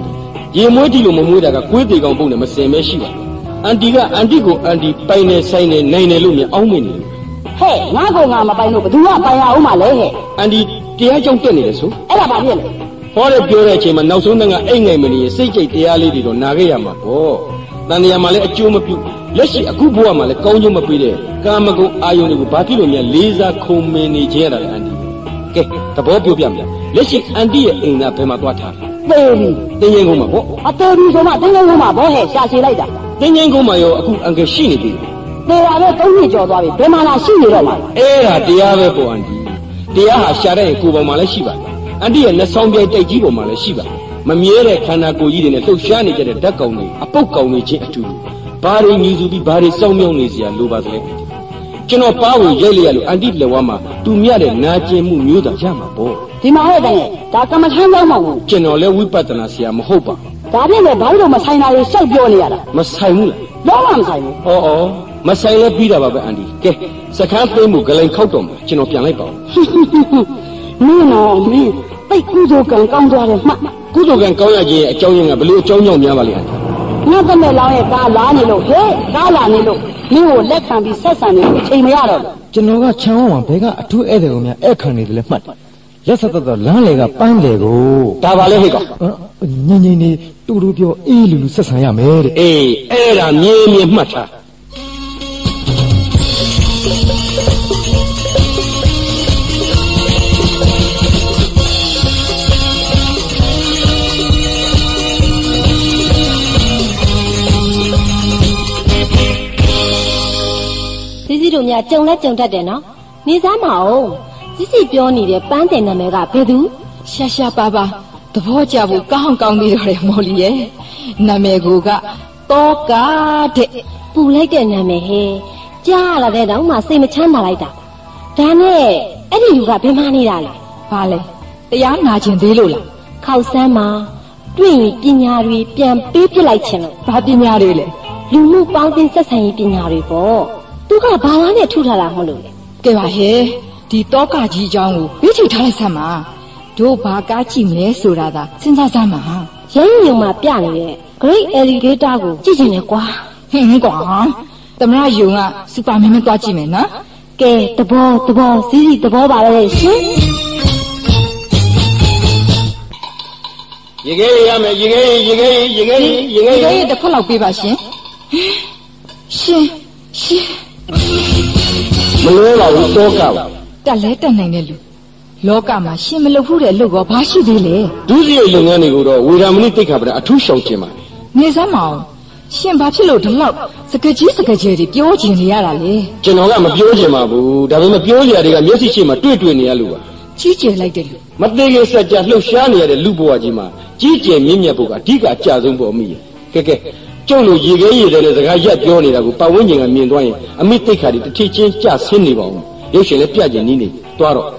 A: ရေမွေးတီလို့မမွေးတာကကွေးသေးကောင်ပုံနဲ့မစင်မဲရှိပါအန်တီကအန်တီကိုအန်တီပိုင်နေဆိုင်နေနိုင်တယ်လို့မြင်အောင်းမင်းနေ
C: ဟဲ့ငါကငါမပိုင်လို့ဘယ်သူကပိုင်ရအောင်မလဲဟဲ့
A: အန်တီတရားကြောင့်တက်နေတယ်ဆို
C: အဲ့ဒါဘာဖြစ်လဲ
A: ဟောတဲ့ပြောတဲ့အချိန်မှာနောက်ဆုံးကအိတ်ငိုင်မနေရင်စိတ်ကြိတ်တရားလေးတွေတော့နာခဲ့ရမှာပေါ့တန်တရားမှာလည်းအကျိုးမပြုလက်ရှိအခုဘဝမှာလည်းကောင်းကျိုးမပေးတဲ့ကာမဂုဏ်အာယုန်တွေကိုဘာဖြစ်လို့များလေးစားခုံမင်းနေခြင်းရတာလဲအန်တီကဲသဘောပြောပြမလားလက်ရှိအန်တီရဲ့အိမ်သားဘယ်မှာသွားထား
C: လဲ
A: တင်းရင်ကုန်းမှာပေါ့
C: အတော်ဒီဆိုမှတင်းရင်ကုန်းမှာဘောဟဲ့ရှာရှည်လိုက်တာ
A: တင်းရင်ကုန်းမှာရောအခုအန်ကယ်ရှိနေပြီ
C: နေရာပဲ3နှစ်ကျော်သွားပြီဘယ်မှာလာရှိနေတော့မှာ
A: အဲ့ဒါတရားပဲပေါ့အန်တီတရားဟာရှာတဲ့ကိုယ်ပေါ်မှာလည်းရှိပါတယ်အန်တီရဲ့နှဆောင်ပြိုင်တိုက်ကြီးပေါ်မှာလည်းရှိပါတယ်မမြဲတဲ့ခန္ဓာကိုယ်ကြီးတွေနဲ့လှုပ်ရှားနေကြတဲ့ဓာတ်ကောင်တွေအပုတ်ကောင်တွေချင်းအတူတူဘာတွေညီစုပြီးဘာတွေစောင်းမြောင်းနေစရာလိုပါသလဲကျွန်တော်ပါဝင်ရိုက်လိုက်ရလို့အန်တီလက်ဝါးမှာသူမြတဲ့နာကျင်မှုမျိုးသာရမှာပေါ့
C: ဒီမှာဟဲ့တဲ့ဒါကမ္မထမ်းကြောင်းမဟုတ်ဘူး
A: ကျွန်တော်လည်းဝိပဿနာဆရာမဟုတ်ပါ
C: ဒါဖြင့်လည်းဘာလို့မဆိုင်တာတွေရှောက်ပြောနေရတာ
A: မဆိုင်ဘူး
C: လားလုံးဝမဆိုင်ဘူး
A: ဩမဆိုင်လဲပြီးတာပါပဲအန်တီကဲစခန်းသိမ်းမှုဂလိန်ခောက်တော့မှာကျွန်တော်ပြန်လိုက်ပါဦး
C: မင်းတော့မင်းတိတ်ကုသိုလ်ကံကောင်းသွားတယ်မှ
A: ကုသိုလ်ကံကောင်းရခြင်းအကြောင်းရင်းကဘယ်လိုအကြောင်းကြောင့်များပါလဲအန်တီ
C: ငါသမက်လောင်းရဲ့ကားလာနေလို့ဟဲ့ကားလာနေလို့မင်းကိုလက်ခံပြီးဆက်ဆံနေလို့အချိန်မရတော့ဘူး
E: ကျွန်တော်ကချမ်းဝံဘဲကအထူးဧည့်သည်ကိုများဧည့်ခံနေတယ်လဲမှတ်လက်ဆက်တော့လမ်းလေကပန်းလေကို
A: ဒါပါလေဟဲ့ကောင်
E: ငိမ့်ငိမ့်နေတူတူပြောအေးလူလူဆက်ဆံရမယ်တဲ့
A: အေးအဲ့ဒါမြင်းမြင်းမှတ်ထား
D: စီတို့များကြုံလဲကြုံတတ်တယ်နော်နေစားမအောင်စီပြောနေတဲ့ပန်းတင်နာမည်ကဘယ်သူ
B: ရှာရှာပါပါသဘောကျဖို့ကောင်းကောင်းသေးတော့တယ်မော်လီရဲ့နာမည်ကတောကတဲ့
D: ပူလိုက်တဲ့နာမည်ဟဲ့ကြားရတဲ့တောင်မှစိတ်မချမ်းသာလိုက်တာဒါနဲ့အဲ့ဒီလူကဘယ်မှနေတာလဲ
B: ဘာလဲတရားနာကျင်သေးလို့လား
D: ခောက်ဆန်းမှာတွေ့ရင်ပညာတွေပြန်ပေးပြလိုက်ခြင်းလို့
B: ဘာပညာတွေလဲ
D: လူမှုပေါင်းသင်းဆက်ဆံရေးပညာတွေပေါ့သူကဘာလားနဲ့ထုထားတာမဟုတ်လို့လေ
B: ကဲပါဟဲ့ဒီတောကကြီးအကြောင်းကိုပြည့်ချိထားလိုက်စမ်းပါတို့ဘာကားကြည့်မလဲဆိုတာသာစဉ်းစားစမ်းပါ
D: ရင်းရုံမှာပြနေတဲ့ Great Alligator ကိုကြည့်ချင်တယ်ကွာ
B: ဟင်းကွာသမရယုံကစူပါမင်းမသွားကြည့်မယ်နော်
D: ကဲသဘောစီးသဘောပါလေရှင်
A: ရေခဲရမယ်ရေခဲ
B: တစ်ဖက်လောက်ပေးပါရှင်
A: မလို့တော့တောကပါ
B: တက်လဲတက်နိုင်တဲ့လူလောကမှာရှင်မလုပ်ဘူးတဲ့အလုပ်ကဘာရှိသေးလဲ
A: ဒုစရိုက်လုပ်ငန်းတွေကိုတော့ဝေဒမဏိတိတ်ခါပဒအထူးရှောင်ကျင်ပါ
B: နေစမ်းမအောင်ရှင်ဘာဖြစ်လို့ဒီလောက်စကကြီးတွေပြောကျင်နေရတာလဲ
A: ကျွန်တော်ကမပြောကျင်ပါဘူးဒါပေမဲ့ပြောစရာတွေကမျက်စိရှိမှတွေ့နေရလို့ပါ
B: ကြီးကျယ်လိုက်တဲ့လူ
A: မသေးခင်စက်ကြလှုပ်ရှားနေရတဲ့လူဘဝကြီးမှာကြီးကျယ်မြင့်မြတ်ဖို့ကအဓိကအကျဆုံးပေါ်မိရဲ့ကဲကျုပ်လိုရေခဲရေတဲ့စကားရက်ပြောနေတာကိုပတ်ဝန်းကျင်ကမြင်သွားရင်အမိတိတ်ခါတွေတစ်ထစ်ချင်းကြဆင်းနေပါဦးရုပ်ရှင်လည်းပြကျင်နေသွားတော့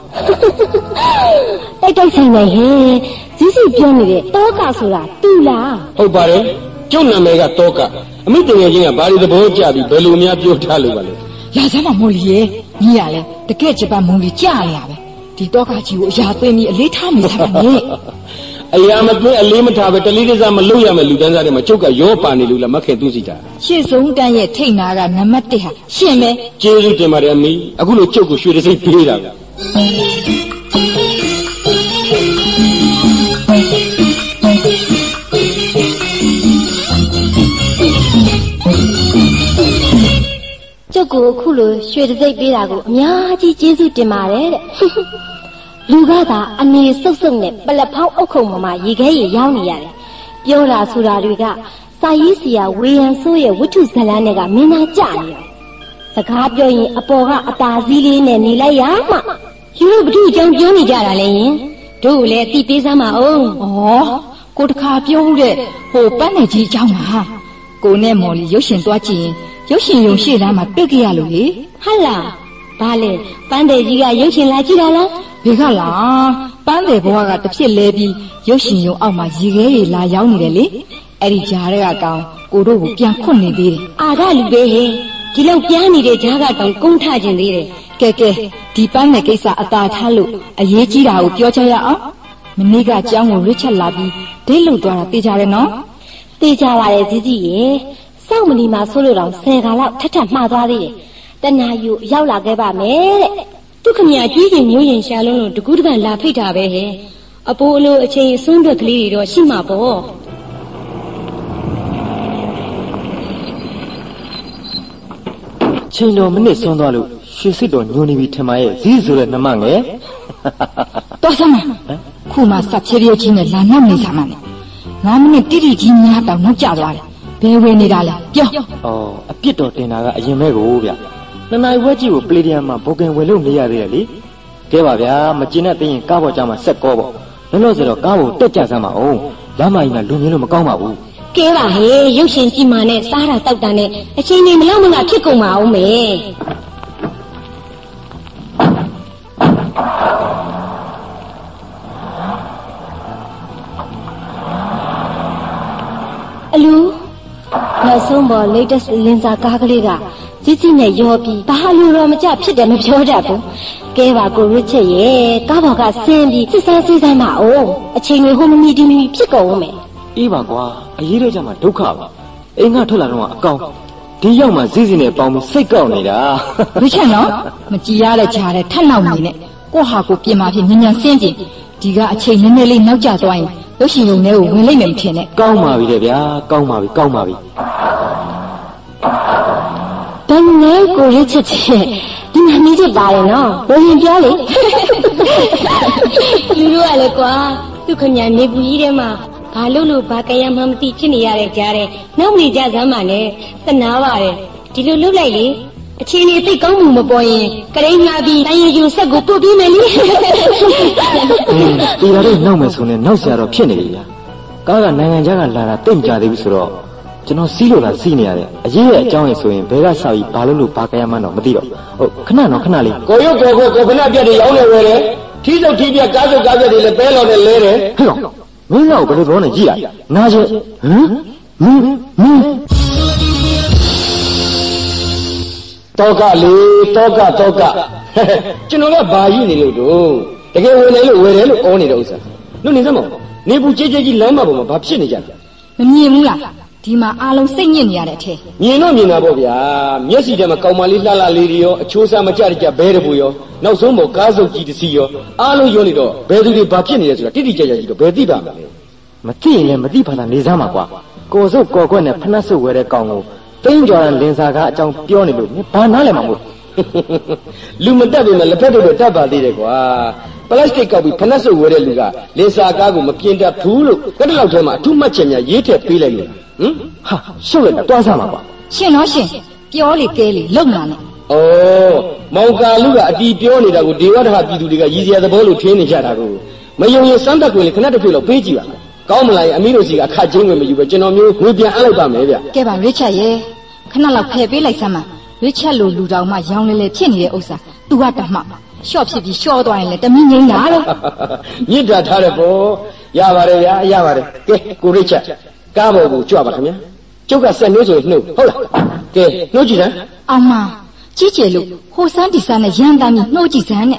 D: တိုက်ဆိုင်နေဟဲ့စီပြောနေတဲ့တောကဆိုတာတူလား
A: ဟုတ်ပါတယ်ကျုပ်နာမည်ကတောကအမိတငယ်ချင်းကဘာတွေသဘောကျပြီးဘယ်လိုများပြောထားလို့ပါလဲ
B: လာစမ်းမမိုးလီရဲ့ညီရလဲတကယ်ဂျပန်မုံကြီးကြားနေရပဲဒီတောကကြီးကိုအရာသွင်းပြီးအလေးထားနေစမ်းပါနဲ့
A: အရာမသွင်းအလေးမထားပဲတလေးတစားမလုပ်ရမယ်လူတန်းစားတွေမှာကျုပ်ကရောပါနေလို့လားမခင်သူစီတာ
B: ရှေ့ဆုံးတန်းရဲ့ထိတ်နာကနံပါတ်1ဟာရှင်ပဲ
A: ကျေးဇူးတင်ပါတယ်အမေအခုလိုကျုပ်ကိုရွှေတစိမ့်ပေးတာ
D: ကျုပ်ကိုအခုလိုရွှေတစိမ့်ပေးတာကိုအများကြီးကျေးဇူးတင်ပါတယ်တဲ့လူကသာအနေစုပ်စုပ်နဲ့ပလက်ဖောင်းအုပ်ခုံပေါ်မှာရေခဲရေရောက်နေရတယ်ပြောတာဆိုတာတွေကစာရေးဆရာဝေယံစိုးရဲ့ဝတ္ထုဇာတ်လမ်းတွေကမင်းသားကြနေတယ်စကားပြောရင်အပေါ်ကအตาစည်းလေးနဲ့နေလိုက်ရမှယူလို့ဘု து အကြောင်းပြောနေကြတာလေယင်တို့လည်းသိပေးစမ်းပါဦး
B: ဩကိုတခါပြောဦးတဲ့ဟိုပန်းနေကြီးအကြောင်းလားကိုနဲ့မော်လီရုပ်ရှင်သွားကြည့်ရင်ရုပ်ရှင်ရုံရှေ့လမ်းမှာတွေ့ကြရလို့လေ
D: ဟုတ်လားဘာလဲပန်းတဲ့ကြီးကရုပ်ရှင်လာကြည့်တာလား
B: ဘယ်ကလားပန်းတဲ့ဘဝကတစ်ဖြစ်လဲပြီးရုပ်ရှင်ရုံအောက်မှာရေခဲတွေလာရောက်နေတယ်လေအဲ့ဒီကြားတဲ့ကကောင်ကိုတို့ကိုပြန်ခွတ်နေသေးတယ်
D: အာရလူပဲဟဲ့ဒီလောက်ပြားနေတဲ့ကြားကတောင်ကုန်းထခြင်းသေးတယ်
B: ကဲဒီပန်းတဲ့ကိစ္စအသာထားလို့အရေးကြီးတာကိုပြောချရအောင်မနေ့ကအကြောင်းကိုရစ်ချက်လာပြီးဒိတ်လုသွားတာသိကြတယ်နော်
D: သိကြပါရဲ့ကြီးကြီးရေစောင့်မလီမှာဆိုလို့တော့10ခါလောက်ထပ်မှားသွားသေးတယ်တနာယူရောက်လာခဲ့ပါမယ်တဲ့သူခမရကြီးရင်မျိုးရင်ရှာလုံးလို့တကူးတကန်လာဖိတ်တာပဲဟဲ့အပိုးအလိုအချိန်အစွန်းအတွက်ကလေးတွေတော့ရှိမှာပေါ့
E: ချိန်တော်မနစ်စွန်းသွားလို့ရွှေစစ်တော်ညိုနေပြီထင်ပါရဲ့ဇီးဆိုတဲ့နှမငယ်
B: တော်စမ်းခုမှစဖြည်းဖြည်းချင်းနဲ့လာနောက်နေစားမှနဲ့9မိနစ်တိတိကြီးများတောင်နောက်ကျသွားတယ်ဘယ်ဝင်နေတာလဲပြော
E: ဩအပြစ်တော်တင်တာကအရင်ပဲကိုဗျနှစ်နိုင်ဝက်ကြီးကိုပလေတျံမှာဘောကင်ဝင်လို့နေရသေးတယ်လေကဲပါဗျာမကျင်တဲ့သိရင်ကားပေါ်ကြမှာဆက်ကောပေါ့လောလောဆယ်တော့ကားကိုတက်ကြစမ်းပါအောင်လမ်းမကြီးမှာလူမြင်လို့မကောင်းပါဘူး
D: ကဲပါဟေးရုပ်ရှင်ကြည့်မှနဲ့စားတာတောက်တာနဲ့အချိန်ကြီးမလောက်မငါဖြစ်ကုန်ပါအောင်မေအလူနောက်ဆုံးပေါ် latest လင်စာကားကလေးကကြီးကြီးနဲ့ရောပြီးဘာလို့တော့မကြဖြစ်တယ်မပြောတတ်ဘူးကဲပါကိုရစ်ချက်ရဲ့ကားပေါ်ကဆင်းပြီးစစ်စားစစ်စားမအောင်အချိန်တွေဟိုမမီဒီမီဖြစ်ကုန်အောင်မယ်
E: အေးပါကွာအရေးတော့ကြမှာဒုက္ခပါအိမ်ကထွက်လာတော့အကောင်ဒီရောက်မှဇီးစီနဲ့ပေါင်းပြီးစိတ်ကောက်နေတာ
B: ရစ်ချက်နော်မကြည်ရတဲ့ကြားတဲ့ထက်နောက်နေနဲ့ကိုဟာကိုပြင်မာဖြစ်ညဉ့်ညံဆင်းကျင်ဒီကအချိန်နည်းနည်းလေးနောက်ကျသွားရင်ရုပ်ရှင်ရုံထဲကိုဝင်လိုက်မယ်မထင်နဲ့
E: ကောင်းပါပြီတဲ့ဗျာကောင်းပါပြီကောင်းပါပြီ
D: တန်းနေကိုရစ်ချက်ချက်ဒီမှာနေကြပါရဲ့နော်ဘယ်ရင်ပြောလေလူတို့ကလည်းကွာသူခမညာနေပူကြီးထဲမှာဘာလို့ဘာကြရမှမသိဖြစ်နေရတဲ့ကြားတဲ့နောက်နေကြစမ်းပါနဲ့သနာပါတယ်ဒီလိုလုပ်လိုက်လေအချင်းကြီးသိကောင်းမှုမပေါ်ရင်ကရိန်းငါပြီးတိုင်းရယူဆက်ကိုပုတ်ပြီးမယ်လေ
E: ဒီရတဲ့နောက်မယ်ဆိုရင်နောက်ဆရာတော့ဖြစ်နေပြီဗျာကားကနိုင်ငံခြားကလာတာတိတ်ကြသေးဘူးဆိုတော့ကျွန်တော်စီးလို့လာစီးနေရတယ်အရေးရဲ့အကြောင်းရဆိုရင်ဘယ်ကဆောက်ပြီးဘာလို့ဘာကြရမှန်းတော့မသိတော့ဟုတ်ခဏတော့ခဏလေး
A: ကိုရုပ်ကိုခဏပြတ်တွေရောင်းနေဝယ်တယ်ထီးစုပ်ထီးပြကားစုပ်ကားပြတ်တွေလည်းပဲလော်နဲ့လဲတယ်
E: ဟဲ့ကောင်မင်းတော့ဘယ်လိုပြောနေကြည့်လိုက်နားချက်ဟမ်
A: တောကလေတောကကျွန်တော်ကဘာရည်နေလို့တို့တကယ်ဝင်နေလို့ဝယ်တယ်လို့အောနေတဲ့ဥစ္စာနှုတ်နေစမ်းမနေဘူးကြေးကြီးလမ်းမပေါ်မှာဘာဖြစ်နေကြလဲ
B: မမြင်ဘူးလားဒီမှာအားလုံးစိတ်ညစ်နေရတဲ့အထက်
A: မြင်တော့မြင်တာပေါ့ဗျာမျက်စိထဲမှာကောင်မလေးလှလှလေးတွေရောအချိုးစားမကြကြဘဲတပူရောနောက်ဆုံးပေါ်ကားစုပ်ကြီးတစ်စီးရောအားလုံးရောနေတော့ဘယ်သူတွေဘာဖြစ်နေလဲဆိုတာတိတိကျကျကြီးတော့ဘယ်သိပါမလဲ
E: မသိရင်လည်းမသိပါတာနေစမ်းပါကွာကိုစုပ်ကော်ကွက်နဲ့ဖနှက်စုပ်ဝဲတဲ့ကောင်ကိုတိန်းကြော်တဲ့လင်စာကားအကြောင်းပြောနေလို့ဘာနားလည်မှာမို့
A: လူမတက်ပြီမဲ့လက်ဖက်တို့တတ်ပါသေးတယ်ကွာပလတ်စတစ်ကောက်ပြီးဖနှက်စုပ်ဝဲတဲ့လူကလင်စာကားကိုမပြင်းတတ်ဘူးလို့ကတလောက်ထဲမှာအထုမှတ်ချက်များရေးထည့်ပေးလိုက်လို့
E: ဟာရှုပ်လိုက်တာတွားစမ်းပါကွာ
B: ရှင်တော့ရှင်ပြောလေကဲလေလုံလာနဲ့
A: ဩမောင်ကာလူကအတီပြောနေတာကိုဒေဝဒဟပြည်သူတွေကရည်စရာသဘောလို့ထင်းနေကြတာကိုမယုံရင်စမ်းတက်ခွင့်လေခဏတစ်ခွေလောက်ပေးကြည့်ပါကောင်းမလားအမီးတို့စီကအခက်ချင်းဝင်မယူပဲကျွန်တော်မျိုးငွေပြန်အပ်လိုက်ပါမယ်ဗျ
B: ကဲပါရစ်ချက်ရဲ့ခဏလောက်ဖယ်ပေးလိုက်စမ်းပါရစ်ချက်လိုလူတောင်မှရောင်းလဲလဲဖြစ်နေတဲ့ဥစ္စာသူကတမှရှော့ဖြစ်ပြီးရှော့သွားရင်လည်းတမင်းငိမ့်တာလို့
A: မြစ်တာထားတယ်ပေါ့ရပါတယ်ဗျာရပါတယ်ကဲကိုရစ်ချက်ကားပေါ်ကိုကြွပါခင်ဗျာကျုပ်ကဆက်နှိုးဆိုနှုတ်ဟုတ်လားကဲနှိုးကြည့်စမ်း
B: အောင်မကြီးကျယ်လို့ဟိုစမ်းဒီစမ်းနဲ့ရန်တမ်းပြီးနှိုးကြည့်စမ်းနဲ့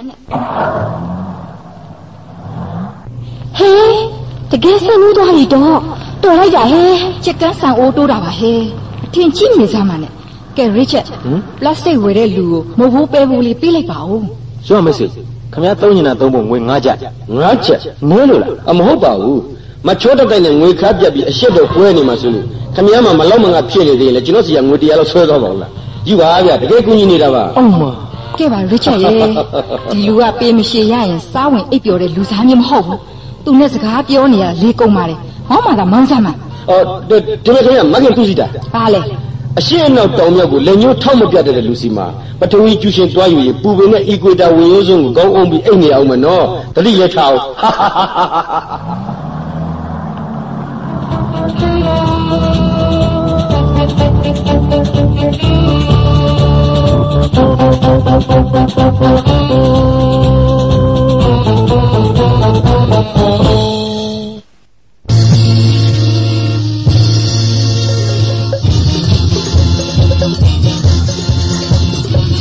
D: ဟဲတကယ်ဆက်နှိုးသွားပြီတော့တော်လိုက်တာဟဲ
B: ချက်ကန်းဆန်အိုးတိုးတာပါဟဲအထင်ကြီးနေစမ်းပါနဲ့ကဲရစ်ချက်ပလတ်စတစ်ဝယ်တဲ့လူကိုမဟုတ်ဘူးပဲဘူးလေးပေးလိုက်ပါဦး
E: ရွှေမစေခင်ဗျာသုံးညနာသုံးဖို့ငွေ9ချက်
A: 9ချက်
E: နဲလို့လား
A: အမဟုတ်ပါဘူးမချိုးတိုက်နဲ့ငွေခါပြတ်ပြီးအရှက်တော့ပွဲနေမှာဆိုလို့ခမည်းမလောက်မငါဖြစ်နေသေးရင်လေကျွန်တော်စီကငွေ100လောက်ဆွဲသွားပါဦးလားယူပါဗျာတကယ်ကူညီနေတာပါ
E: အောင်မ
B: ကဲပါရစ်ချက်ရဲ့ဒီလူကပေးမရှိရရင်စားဝင်အိပ်ပျော်တဲ့လူစားမျိုးမဟုတ်ဘူးသူနဲ့စကားပြောနေရလေးကုန်ပါတယ်ဟောမှသာမောင်းစားမှာ
A: ဒီမဲ့ခင်ဗျမခင်သူစီတာ
B: ပါလေ
A: အရှင်းအနောက်တောင်မြောက်ကိုလက်ညှိုးထောက်မပြတ်တဲ့လူစီမှာပထဝီကျူရှင်တွားယူရင်ပူပင်နဲ့အီကွေတာဝင်ရိုးစုံကိုကောင်းအောင်ပြီးအိတ်နေအောင်မနော်တတိလက်ထား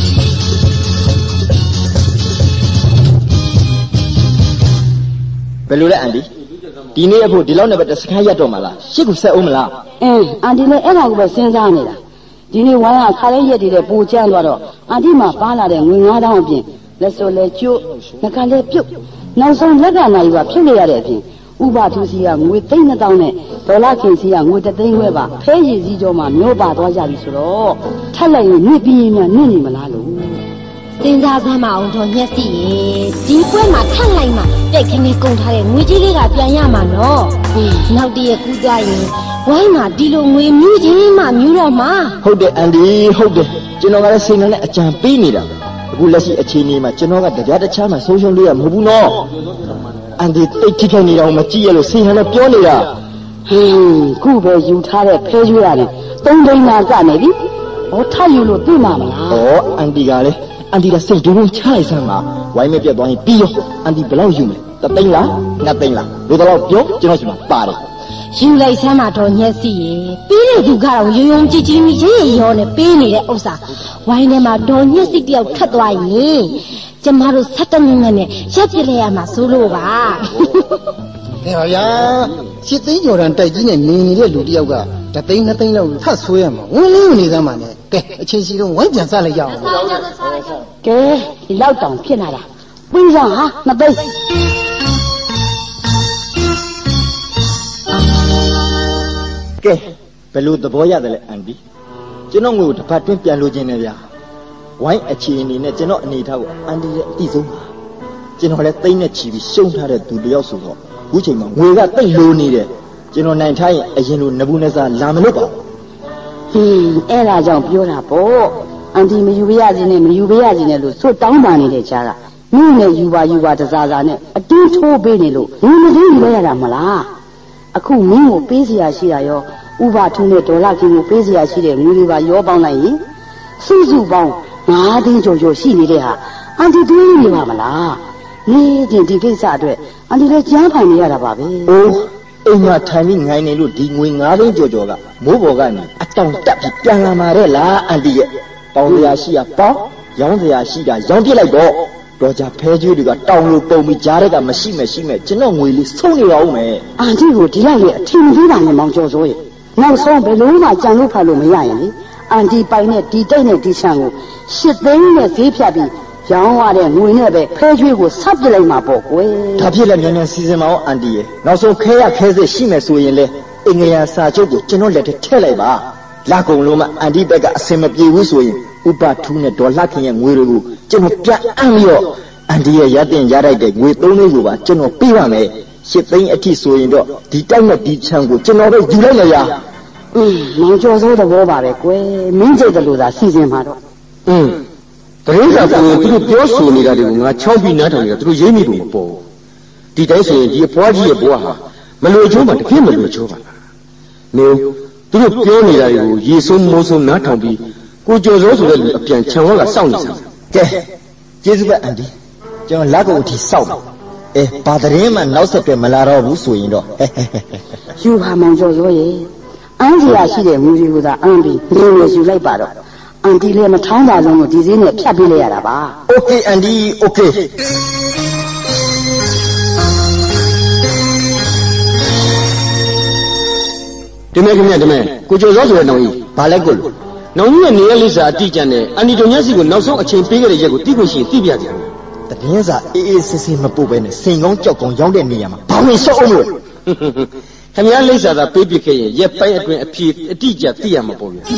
E: ဘလိုလဲအန်ဒီဒီနေ့အဖို့ဒီလောက်နဲ့ပဲတစခန်းရက်တော့မလားရှစ်ခုဆက်အောင်မလား
C: အန်တီလည်းအဲ့ဒါကိုပဲစဉ်းစားနေတာဒီနေ့ဝိုင်းကခါလေးရက်တည်တဲ့ပူကျန်းသွားတော့အန်တီမှာပါလာတဲ့ငွေ9000အပြင်လက်စော်လဲကျိုးငကလည်းပြုတ်နောက်ဆုံးလက်ကနိုင်ပါဖြစ်နေရတဲ့အပြင်ဥပသူစီကငွေ3000နဲ့ဒေါ်လာခင်စီကငွေ3သိန်းခွဲပါဖဲရည်စည်းကြောမှာမျိုးပါသွားကြပြီဆိုတော့ထက်လိုက်ရင်ညစ်ပြီးရင်ညစ်နေမလားလို့
D: စဉ်းစားစမ်းမအောင်တော့ညက်စီရေဒီပွဲမှာထက်လိုက်မှပြက်ခင်းလေးကုန်ထားတဲ့ငွေကြီးလေးကပြန်ရမှာနော်နောက်တည့်ရကူးသွားရင်ဝိုင်းမှာဒီလိုငွေမြူးချင်းမှမြူးတော့မှာ
E: ဟုတ်တယ်အန်ဒီဟုတ်တယ်ကျွန်တော်ကလည်းစိတ်နဲ့အကြံပေးနေတာအခုလက်ရှိအခြေအနေမှာကျွန်တော်ကတရားတခြားမှဆုံးရှုံးလို့ရမဟုတ်ဘူးနော်အန်ဒီတိတ်ထိခိုက်နေတော့မကြည့်ရလို့စိတ်ဟန်နဲ့ပြောနေတာ
C: ခုပဲယူထားတဲ့ဖဲကျွေးရတယ်3သိန်းလာကနေပြီဟောထပ်ယူလို့သိမှာမလား
E: ဟောအန်တီကလည်းအန်တီကစိတ်ဒုံချလိုက်စမ်းပါဝိုင်းမပြတ်သွားရင်ပြီးရောအန်တီဘယ်လောက်ယူမလဲ3သိန်းလား2သိန်းလားလို့တော့ပြောကျွန်တော်ရှိမှာပါတယ်
D: ယူလိုက်စမ်းမှာတော့ညက်စီရေပြီးတဲ့သူကတော့ရုံရုံကြည်ကြည်မိရေရောနဲ့ပေးနေတဲ့ဥစ္စာဝိုင်းထဲမှာတော့ညက်စီတယောက်ထက်သွားရင်ကျမတို့17မိနစ်နဲ့ရက်ပြလိုက်ရမှာစိုးလို့ပါ
F: ကဲပါဗျာ7သိန်းကျော်တန်တိုက်ကြီးနဲ့နေနေတဲ့လူတယောက်က3သိန်း2သိန်းလောက်ထပ်ဆွဲရမှာဝင်လေးနေစမ်းပါနဲ့ကဲအချင်းစီတော့ဝိုင်းပြန်စားလိုက်ရအောင်
C: ကဲဒီလောက်တောင်ဖြစ်လာတာပြီးစမ်းဟာ2သိန်း
E: ကဲဘယ်လိုသဘောရတယ်လဲအန်ဒီကျွန်တော်ငွေကိုတစ်ပတ်တွင်းပြန်လိုချင်တယ်ဗျာဝိုင်းအခြေအနေနဲ့ကျွန်တော်အနေထားကိုအန်ဒီရဲ့အတိဆုံးပါကျွန်တော်လည်းသိမ့်နဲ့ချီပြီးရှုံးထားတဲ့သူတယောက်ဆိုတော့အခုချိန်မှာငွေကတိတ်လိုနေတယ်ကျွန်တော်နိုင်ထားရင်အရင်လိုနဘူးနဲ့စားလာမလို့ပါ
C: အဲ့ဒါကြောင့်ပြောတာပေါ့အန်တီမယူပြရခြင်းနဲ့မယူပြရခြင်းနဲ့လို့စွတ်တောင်းပန်နေတဲ့ကြားကမင်းနဲ့ယူပါတစားစားနဲ့အတင်းထိုးပေးနေလို့ငွေမသိယူရတာမလားအခုမင်းကိုပေးเสียရှိတာရောဥပထုနဲ့ဒေါ်လာကင်းကိုပေးเสียရှိတဲ့ငွေတွေပါရောပေါင်းလိုက်ရင်စုစုပေါင်း9သိန်းကျော်ရှိနေတဲ့ဟာအန်တီတွေးနေပါမလားနေတင်ဒီကိစ္စအတွက်အန်တီလည်းကြားဖိုင်နေရတာပါပဲ
E: အိုးအိမ်မှာထိုင်ပြီးငိုင်းနေလို့ဒီငွေ9သိန်းကျော်ကမိုးပေါ်ကနေအတောင်တက်ပြီးပြန်လာမှာတဲ့လားအန်တီရဲ့ပေါင်းစရာရှိရပေါင်းရောင်းစရာရှိတာရောင်းပြလိုက်တော့တော့ကြဖဲကျွေးတွေကတောင်လို့ပုံပြီးကြားတဲ့ကမရှိမဲ့ကျွန်တော်ငွေလေးဆုံးနေတော့ဦးမယ်
C: အန်တီကိုဒီလောက်ရဲ့အထင်ကြီးတာနဲ့မောင်ကျော်စိုးရဲ့နောက်ဆုံးဘယ်လိုမှကြံလို့ဖတ်လို့မရရင်လေအန်တီပိုင်နဲ့ဒီတိတ်နဲ့ဒီချံကို8သိန်းနဲ့ဈေးဖြတ်ပြီးရောင်းရတဲ့ငွေနဲ့ပဲဖဲကျွေးကိုဆက်ပြလိုက်မှာပေါ့ကွယ်
E: ဒါဖြစ်လဲမြန်စီစဉ်မအောင်အန်တီရဲ့နောက်ဆုံးခဲရခဲစစ်ရှိမယ်ဆိုရင်လေအင်္ဂယာစာချုပ်ကိုကျွန်တော်လက်ထဲထည့်လိုက်ပါလာကုန်လို့မှအန်တီဘက်ကအစင်မပြေဘူးဆိုရင်ဥပထူးနဲ့ဒေါ်လာခင်ရဲ့ငွေတွေကိုကျွန်တော်ပြန်အမ်းပြီးတော့အန်တီရဲ့ရတင်ရလိုက်တဲ့ငွေ3သိန်းကိုပါကျွန်တော်ပေးပါမယ်8သိန်းအထိဆိုရင်တော့ဒီတိုက်နဲ့ဒီချံကိုကျွန်တော်ပဲယူလိုက်ရ
C: မောင်ကျော်စိုးသဘောပါပဲကွယ်မင်းကျိတ်တယ်လို့သာစီစဉ်မှာတော့
A: တရင်စာကိုသူတို့ပြောဆိုနေတာတွေကိုငါချောင်းပြီးနားထောင်နေတာသူတို့ရေးမိလို့မပေါ်ဒီတိုင်းဆိုရင်ဒီအဖွားကြီးရဲ့ဘဝဟာမလွယ်ချိုးပါတကယ်မလွယ်ချိုးပါနေသူတို့ပြောနေတာတွေကိုရေဆုံးမိုးဆုံးနားထောင်ပြီးကိုကျော်စိုးဆိုတဲ့လူအပြန်ခြံဝါကစောင့်နေစမ်း
E: ကဲကျေးဇူးပဲအန်ဒီကျွန်တော်လက်ကိုအထိစောင့်ပါဘာတရင်မှနောက်ဆက်တွဲမလာတော့ဘူးဆိုရင်တော့
C: ယူပါမောင်ကျော်စိုးရဲ့အန်းကြီးရရှိတဲ့ငွေတွေကိုသာအန်ဒီနေနေယူလိုက်ပါတော့အန်တီလည်းမထောင်းပါလုံးလို့ဒီစည်းနဲ့ဖြတ်ပေးလိုက်ရတာပါ
E: โอเคအန်ဒီโอเค
A: ဒီမဲ့ခင်ဗျဒီမဲ့ကိုကျော်စောဆိုတဲ့နောင်ကြီး
E: ဘာလဲကိုလို့
A: နောင်ကြီးရဲ့နေရလိစာအတိကျနဲ့အန်ဒီတို့ညက်စီကိုနောက်ဆုံးအချိန်ပေးခဲ့တဲ့ရက်ကိုသိခွင့်ရှိရင်သိပြကြတယ်
E: တည်င်းစာအေးစစ်မပို့ပဲနဲ့စိန်ကောင်းကြောက်ကောင်းရောက်တဲ့နေရာမှာဘာဝင်ရှောက်အောင်လို့
A: ခင်ဗျားလိစာသာပေးပြခဲ့ရင်ရက်ပိုင်းအတွင်းအဖြေအတိကျသိရမှာပေါ့ဗျာ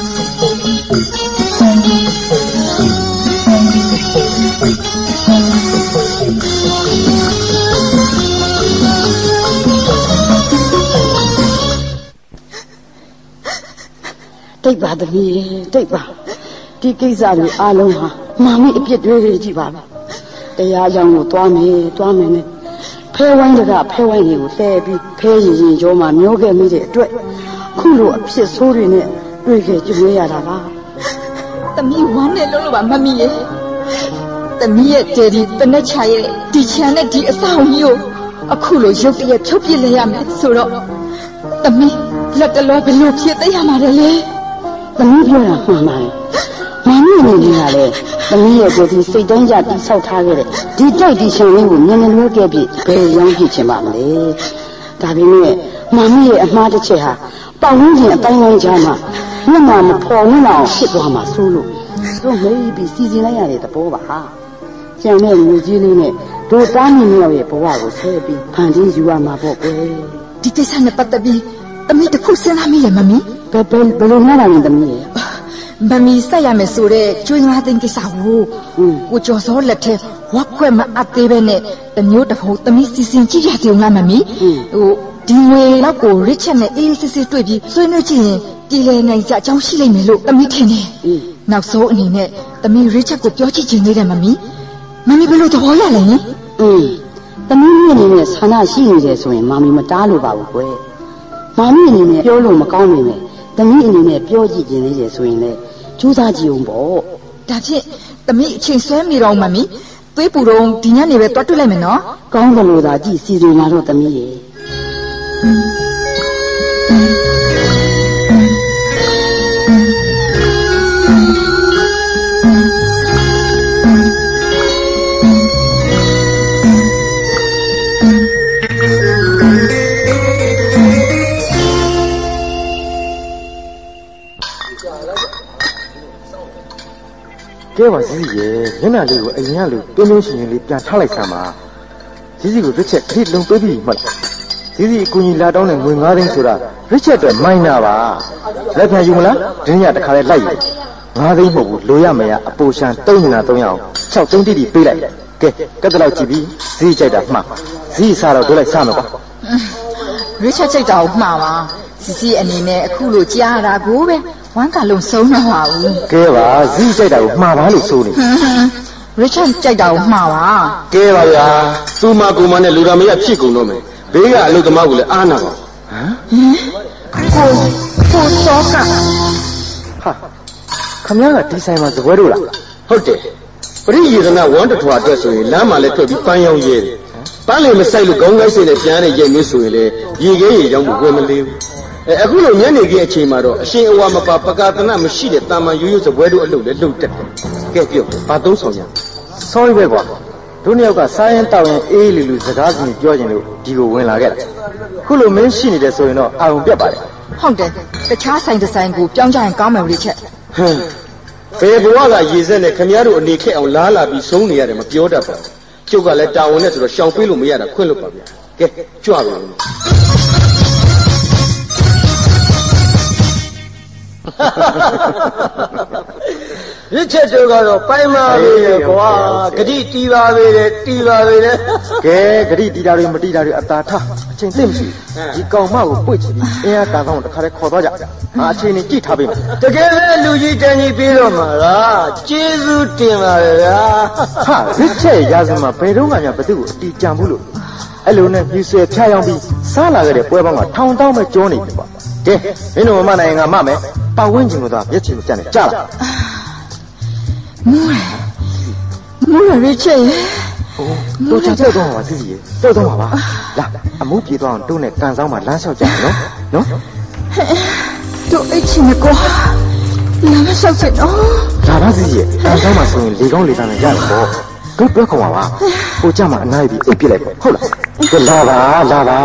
C: တိတ်ပါသမီးတိတ်ပါဒီကိစ္စတွေအားလုံးဟာမာမိအပြစ်တွေကြည့်ပါလားတရားကြောင့်ကိုသွားမယ်နဲ့ဖဲဝိုင်းတကဖဲဝိုင်းတွေကိုလှဲပြီးဖဲရင်ကျော်မှာမျောခဲ့မိတဲ့အတွက်ခုလိုအဖြစ်ဆိုးတွေနဲ့တွေ့ခဲ့ကြွေးရတာပါ
B: သမီးဝမ်းနဲ့လုံးလို့ပါမမီရဲ့သမီးရဲ့ဒေဒီတနက်ချရဲ့ဒီချမ်းနဲ့ဒီအဆောင်ကြီးကိုအခုလိုရုပ်တရက်ဖြုတ်ပြစ်လိုက်ရမယ်ဆိုတော့သမီးလက်တလောဘယ်လိုဖြစ်သိရမှာလဲ
C: သမီးပြောတာမှန်ပါတယ်မမီအနေနဲ့ကလည်းသမီးရဲ့ကိုယ်ဒီစိတ်တိုင်းကြတိဆောက်ထားခဲ့တဲ့ဒီတိုက်ဒီရှင်လေးကိုမြင်မြင်လွဲခဲ့ပြီးဘယ်ရောင်းပြချင်ပါမလဲဒါပေမဲ့မမရဲ့အမှားတစ်ချက်ဟာပေါင်းဝန်းကျင်အတိုင်းတိုင်းကြားမှာမျက်မှမဖော်နှအောင်ဖြစ်သွားမှာစိုးလို့တို့မေးပြီးစီစဉ်လိုက်ရတဲ့သဘောပါဟာကျန်တဲ့လူကြီးလေးနဲ့တို့တားမိမြောက်ရဲ့ဘဝကိုဆဲပြီးဖန်တီးယူရမှာပေါ့ကွယ်
B: ဒီကိစ္စနဲ့ပတ်သက်ပြီးသမီးတခုစဉ်းစားမိရဲ့မမီ
C: ဘယ်လိုမှန်းတာလဲသမီးရဲ့
B: မမီဆက်ရမယ်ဆိုတဲ့ကျွေးငါးသိန်းကိစ္စကိုကျော်စောလက်ထဲဝက်ခွက်မအပ်သေးပဲနဲ့တမျိုးတစ်ဖုံသမီးစီစဉ်ကြည့်ရစီအောင်လားမမီဒီငွေလောက်ကိုရစ်ချက်နဲ့အေးစစ်စစ်တွေ့ပြီးဆွေးနွေးကြည့်ရင်ပြည်လည်နိုင်ကြအကြောင်းရှိလိမ့်မယ်လို့သမီးထင်တယ်နောက်ဆုံးအနေနဲ့သမီးရစ်ချက်ကိုပြောကြည့်ချင်သေးတယ်မမီဘယ်လိုသဘောရလဲ
C: သမီးအနေနဲ့ဆန္ဒရှိနေတယ်ဆိုရင်မမီမတားလို့ပါဘူးကွယ်မမီအနေနဲ့ပြောလို့မကောင်းနေမယ်သမီးအနေနဲ့ပြောကြည့်ခြင်းသေးတယ်ဆိုရင်လည်းကြိုးစားကြည့်အောင်ပေါ့
B: ဒါဖြင့်သမီးအချိန်ဆွဲမိတော့မမီသွေးပူတော့ဒီညနေပဲတွားတွေ့လိုက်မယ်နော်
C: ကောင်းတယ်လို့သာကြည့်စီစဉ်လာတော့သမီးရဲ့
E: ကဲပါစီစီရဲ့မျက်နှာလေးကိုအရင်ကလိုတွင်းတွင်းရှင်ရှင်လေးပြန်ထားလိုက်စမ်းပါစီစီကိုရစ်ချက်ခရစ်လုံးပေးပြီးမှတ်စီစီအကူကြီးလာတောင်းတဲ့ငွေ9သိန်းဆိုတာရစ်ချက်အတွက်မိုင်းနာပါလက်ခံယူမလားဒင်းရတခါလဲလိုက်ယူ9သိန်းမဟုတ်ဘူးလိုရမယ်အပူရှမ်း3နေတာ3ရအောင်6သိန်းတိတိပေးလိုက်ကဲကတ်တလောက်ကြည့်ပြီးစီကြိုက်တာမှားစီစားတော့တို့လိုက်စားမယ်ကွာ
B: ရစ်ချက်ကြိုက်တာကိုမှားပါစီစီအနေနဲ့အခုလိုကြားရတာကိုပဲဝမ်းကလုံးဆုံးတော့ပါဘူး
E: ကဲပါဇီးကြိုက်တာကိုမှားပါလို့ဆိုနေ
B: ရစ်ချတ်ကြိုက်တာကိုမှားပါ
A: ကဲပါဗျာသူမကူမနဲ့လူတော်မရဖြစ်ကုန်တော့မယ်ဘေးကအလုသမားကိုလည်းအားနာပါ
B: ကိုစောက
E: ဟာခမရကဒီဆိုင်မှာဇပွဲတို့လား
A: ဟုတ်တယ်ပရိယေသနာဝမ်းတထွာအတွက်ဆိုရင်လမ်းမှာလည်းထွက်ပြီးပန်းရောင်းရဲတယ်ပန်းလေမဆိုင်လို့ခေါင်းကိုက်စိတ်နဲ့ပြန်ရတဲ့ရိတ်မျိုးဆိုရင်လေရေခဲရေကြောင်းကိုဝင်မလေးဘူးအခုလိုညနေခင်းအချိန်မှာတော့အရှင်အဝါမပါပကာသနာမရှိတဲ့တာမန်ရိုးရိုးစပွဲတို့အလုပ်လည်းလုပ်တတ်တယ်။ကဲပြောဘာသုံးဆောင်ရ
E: sorry ပဲကွာတို့နှစ်ယောက်ကစားရင်တောက်ရင်အေးလူလူစကားစီပြောရင်လို့ဒီကိုဝင်လာခဲ့တာခုလိုမင်းရှိနေတယ်ဆိုရင်တော့အာရုံပြတ်ပါတယ်
B: ဟုတ်တယ်တခြားဆိုင်တစ်ဆိုင်ကိုပြောင်းကြရင်ကောင်းမယ်လို့ချက်
A: ဟမ်ဘယ်ဘဝကရေစက်နဲ့ခမရတို့အနေခက်အောင်လားလာပြီးဆုံးနေရတယ်မပြောတတ်ပါဘူးကျုပ်ကလည်းတာဝန်နဲ့ဆိုတော့ရှောင်ပေးလို့မရတာခွင့်လို့ပါဗျာကဲကြွပါဦး
G: ရစ်ချက်တို့ကတော့ပိုင်းပါပဲကွာဂတိတီးပါပဲတီးပါပဲ
E: ကဲဂတိတီးတာတွေမတီးတာတွေအသာထားအချိန်သိမ့်မရှိဒီကောင်မကိုပွေ့ချပြီးအင်းအားတာကောင်တခါတည်းခေါ်သွားကြအချိန်နဲ့ကြည့်ထားပေးမယ်
G: တကယ်ပဲလူကြီးတန်းကြီးပြီးတော့မှာလားကျေးဇူးတင်ပါလေဗျာ
E: ဟာရစ်ချက်ရာဇမှာဘယ်တော့မှဘသူ့ကိုအတီးကြံဘူးလို့အဲ့လိုနဲ့မြူဆွဲဖြားရောက်ပြီးစားလာခဲ့တဲ့ပွဲပေါင်းကထောင်တောင်းပဲကြောနေပြီကွာကဲမင်းတို့မနိုင်ငါမမယ်ပတ်ဝန်းကျင်ကတော့မျက်ခြေမပြတ်နဲ့ကြားလာ
B: မူရရစ်ချက်
E: တို့ချတော့တော့ပါစီစီတော့တော့ပါလာအမှုပြေသွားအောင်တို့နဲ့ကန်ဆောင်မှာလမ်းလျှောက်ကြမယ်နော်
B: တို့အိတ်ချင်ကွာလမ်းလျှောက်ချင်နော်
E: လာပါစီစီကန်ဆောင်မှာဆိုရင်လေကောင်းလေတန်းနဲ့ရတယ်ပေါ့တို့တွဲခေါ်ပါပါဟိုကြမှာအနားပြီးအိတ်ပြစ်လိုက်ပေါ့ဟုတ်လားလာပါ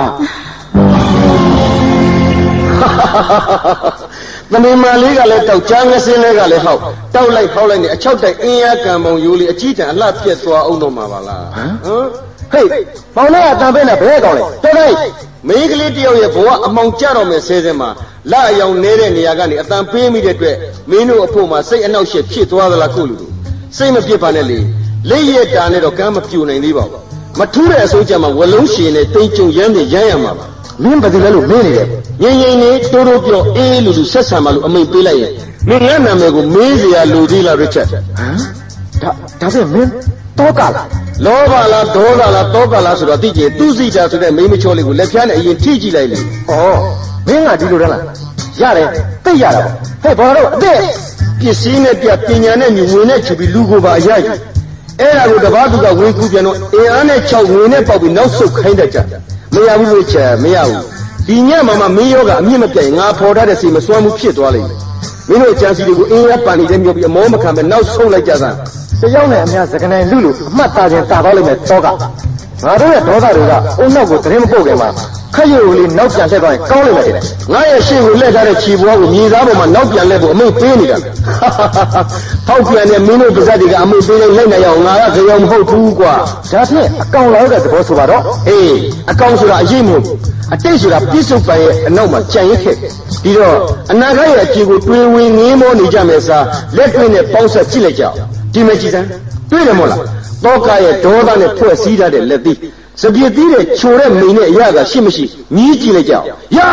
A: သမီးမလေးကလည်းတောက်ချမ်းငစင်းလေးကလည်းဟောက်တောက်လိုက်ဟောက်လိုက်နေအချောက်တိုက်အင်းရကံပုံယူလေးအကြီးတန်းအလှပြက်သွားအောင်တော့မှာပါလား
E: ဟေးမောင်လေးကတန်ပေးနေဘဲကောင်းလေတော်တော်
A: မိန်းကလေးတယောက်ရဲ့ဘဝအမောင်ကြတော့မယ်ဆဲဆဲမှာလအယောင်နေတဲ့နေရာကနေအတန်ပေးမိတဲ့အတွက်မင်းတို့အဖို့မှာစိတ်အနှောက်အယှက်ဖြစ်သွားသလားကိုလူတို့စိတ်မပြစ်ပါနဲ့လေလက်ရတာနဲ့တော့ကမ်းမပြူနိုင်သေးပါဘူးမထူးတဲ့အစိုးကြမှာဝလုံးရှင်နဲ့တိမ်ကျုံရမ်းနေရမ်းရမှာပါ
E: မင်းဘာလို့လဲလို့မင်းနေတယ်
A: ငင်ငင်လေးတိုးတိုးပြောအေးလူလူဆက်ဆံပါလို့အမိန်ပေးလိုက်ရင်မင်းငါနာမည်ကိုမေးเสียလူသေးလားရစ်ချက်
E: ဒါဖြင့်မင်းတောကလား
A: လောဘလားဒေါသလားတောကလားဆိုတော့သိကြသူစိတာဆိုတဲ့မိမချောလေးကိုလက်ဖြားနဲ့အရင်ထိကြည့်လိုက်လေ
E: ဩမင်းကဒီလိုတန်းလားရတယ်သိရတာဟဲ့ဘာလို့အသက်
A: ပစ္စည်းနဲ့ပြပညာနဲ့မြဝင်နဲ့ချူပြီးလူကိုပါအရယူအဲ့ဒါကိုတပတ်သူကဝေကူပြန်တော့အင်အားနဲ့6ငွေနဲ့ပေါက်ပြီးနောက်ဆုတ်ခိုင်းတတ်ကြမရဘူးလို့ချက်မရဘူးဒီညမှာမင်းယောဂအမြင့်မပြတ်ငါဖော်ထားတဲ့စီမစွမ်းမှုဖြစ်သွားလိမ့်မယ်မမင်းတို့ကြံစီတွေကိုအင်းရပန်နေတဲ့မျိုးပြီးအမောမခံပဲနောက်ဆုံးလိုက်ကြစမ်းတယောက်နဲ့အများစကနိုင်လူလူအမှတ်သားချင်းတာတော့လိမ့်မယ်တော့ကငါတို့ရဲ့ဒေါသတွေကအုံနောက်ကိုသတင်းမပို့ခင်မှာခက်ရွယ်လေးနောက်ပြန်လှည့်သွားရင်ကောင်းလိမ့်မယ်တဲ့ငါရဲ့ရှေ့ကိုလှည့်ထားတဲ့ခြေပွားကိုမြေသားပေါ်မှာနောက်ပြန်လှည့်ဖို့အမိတ်ပေးနေတာထောက်ပြန်တဲ့မင်းတို့ပါဇက်တွေကအမိတ်ပေးလိုက်လိုက်နိုင်အောင်ငါကကြောင်မဟုတ်ဘူးကွာဒါဖြင့်အကောင်လောက်တဲ့သဘောဆိုပါတော့အေးအကောင်ဆိုတာအရေးမဟုတ်အတိတ်ဆိုတာပြစ္ဆုတ်ပံရဲ့အနောက်မှာကြံရစ်ခဲ့ပြီးတော့အနာဂတ်ရဲ့အပြေကိုတွေးဝင်ငင်းမောနေကြမယ်စားလက်တွင်းနဲ့ပေါင်းဆက်ကြည့်လိုက်ကြဒီမဲ့ကြည်စမ်းတွေ့တယ်မို့လားတောကရဲ့ဒေါသနဲ့ဖွဲ့စည်းထားတဲ့လက်သီးစပြည့်သီးတဲ့ချိုတဲ့မိန်နဲ့အရသာရှိမရှိမြည်ကြည့်လိုက်ကြယာ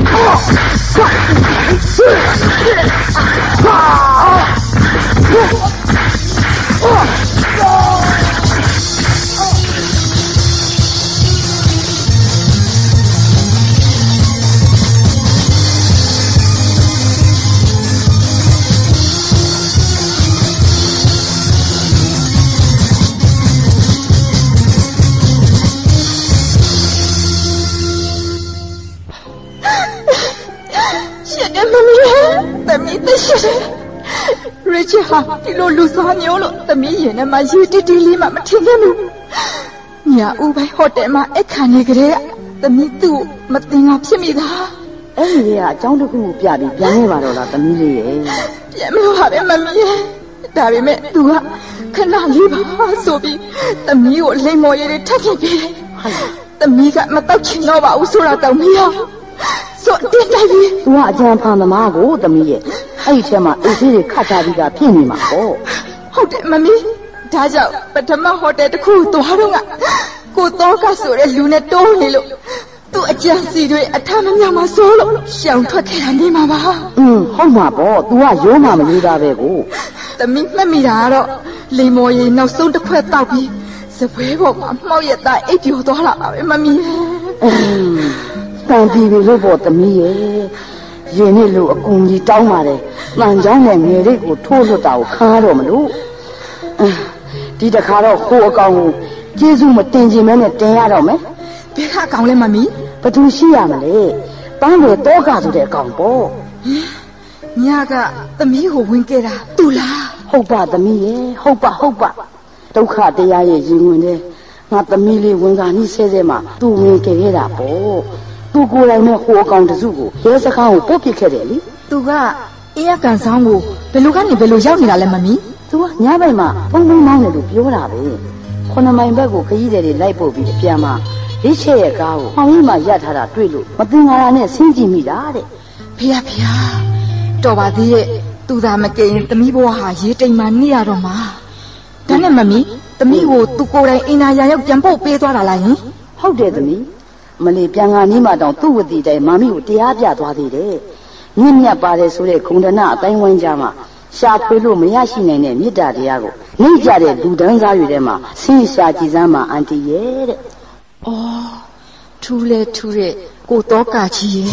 B: ရချဟာဒီလိုလူစားမျိုးလို့သမီးရင်ထဲမှာရေတိတိလေးမှမထင်ခဲ့ဘူး။ညာဦးပိုင်းဟိုတယ်မှာအခါနေကြတဲ့သမီးသူ့မတင်တာဖြစ်မိတာ
C: ။အဲ့ဒီကအကြောင်းတစ်ခုကိုပြပြီးပြန်နေပါတော့လားသမီးလေးရဲ့
B: ။ပြန်မလို့ပါပဲမမီးရဲ့။ဒါပေမဲ့သူကခဏလေးပါဆိုပြီးသမီးကိုလိမ်မော်ရည်ထပ်ဖြစ်ပြီးသမီးကမတော့ချင်တော့ပါဘူးဆိုတာတောင်မရဘူး။ဆိုတင်တိုက်ပြီး
C: သူကအကြံဖန်သမားကိုသမီးရဲ့အဲ့ဒီထဲမှာအေးသေးတွေခတ်ထားပြီးတာဖြစ်နေမှာပေါ့
B: ဟုတ်တယ်မမီးဒါကြောင့်ပထမဟိုတယ်တစ်ခုသွားတော့ကကိုတော့ကဆိုတဲ့လူနဲ့တိုးနေလို့သူ့အကြံစီတွေအထမမြောက်မှစိုးလို့ရှောင်ထွက်ခဲ့တာနေမှာပါ
C: ဟုတ်မှာပေါ့ तू ကရိုးမှမလို့တာပဲကို
B: သမီးမှတ်မိတာကတော့လိမ်မော်ရင်နောက်ဆုံးတစ်ခွက်တောက်ပြီးစပွဲပေါ်မှာမှောက်ရတဲ့အိပ်ပျော်သွားလာပါပဲမမီး
C: တန်ပြီလို့ပေါ့သမီးရဲ့ရင်နဲ့လို့အကူကြီးတောင်းပါတယ်မှန်ကြောင်းနဲ့ငယ်လေးကိုထိုးလွတ်တာကိုခါတော့မလို့ဒီတခါတော့ကိုအကောင်ကိုကျေးဇူးမတင်ခြင်းမဲနဲ့တင်ရတော့မယ်
B: ဘယ်ကအကောင်လဲမမီ
C: ဘသူရှိရမလဲပန်းတွေတောကဆိုတဲ့အကောင်ပေါ့
B: ညကသမီးကိုဝင်ခဲ့တာတူလား
C: ဟုတ်ပါသမီးရဲ့ဟုတ်ပါဒုက္ခတရားရဲ့ရင်ဝင်တဲ့ငါသမီးလေးဝင်ကနီးဆဲဆဲမှာသူ့ဝင်ခဲ့ရတာပေါ့သူကိုယ်တိုင်နဲ့ဟိုအကောင်တစုကိုရဲစခန်းကိုပို့ပစ်ခဲ့တယ်လေ
B: သူကအေးရကန်ဆောင်ကိုဘယ်လိုကနေဘယ်လိုရောက်နေတာလဲမမီ
C: သူကညဘက်မှာပုံပုံမောင်းတယ်လို့ပြောတာပဲ9မိုင်ဘက်ကိုခရီးသည်တွေလိုက်ပို့ပြီးအပြန်မှာရိချဲ့ရဲ့ကားကိုမှောင်ကြီးမှာရပ်ထားတာတွေ့လို့မတင်ငါတာနဲ့ဆင်းကြည့်မိတာတဲ့
B: ဖေတော်ပါသေးရဲ့သူသာမကင်ရင်သမီးဘဝဟာရေးတိမ်မှနေရတော့မှာဒါနဲ့မမီသမီးကိုသူကိုယ်တိုင်အင်နာရရောက်ပြန်ပို့ပေးသွားတာလားယင်
C: ဟုတ်တယ်သမီးမလီပြန်ကာနီးမှတောင်သူ့ဝတိတိုင်မာမီကိုတရားပြသွားသေးတယ်ညဉ့်ညက်ပါတယ်ဆိုတဲ့ဂုဏနာအတိုင်းဝိုင်းကြမှာရှာဖွေလို့မရရှိနိုင်တဲ့မေတ္တာတရားကိုနှိမ့်ကြတဲ့လူတန်းစားတွေထဲမှာဆင်းရှာကြည်စမ်းမှာအန်တီရဲ့တဲ့
B: ။အော်ထူးတဲ့ကိုတော့ကာကြီးရဲ့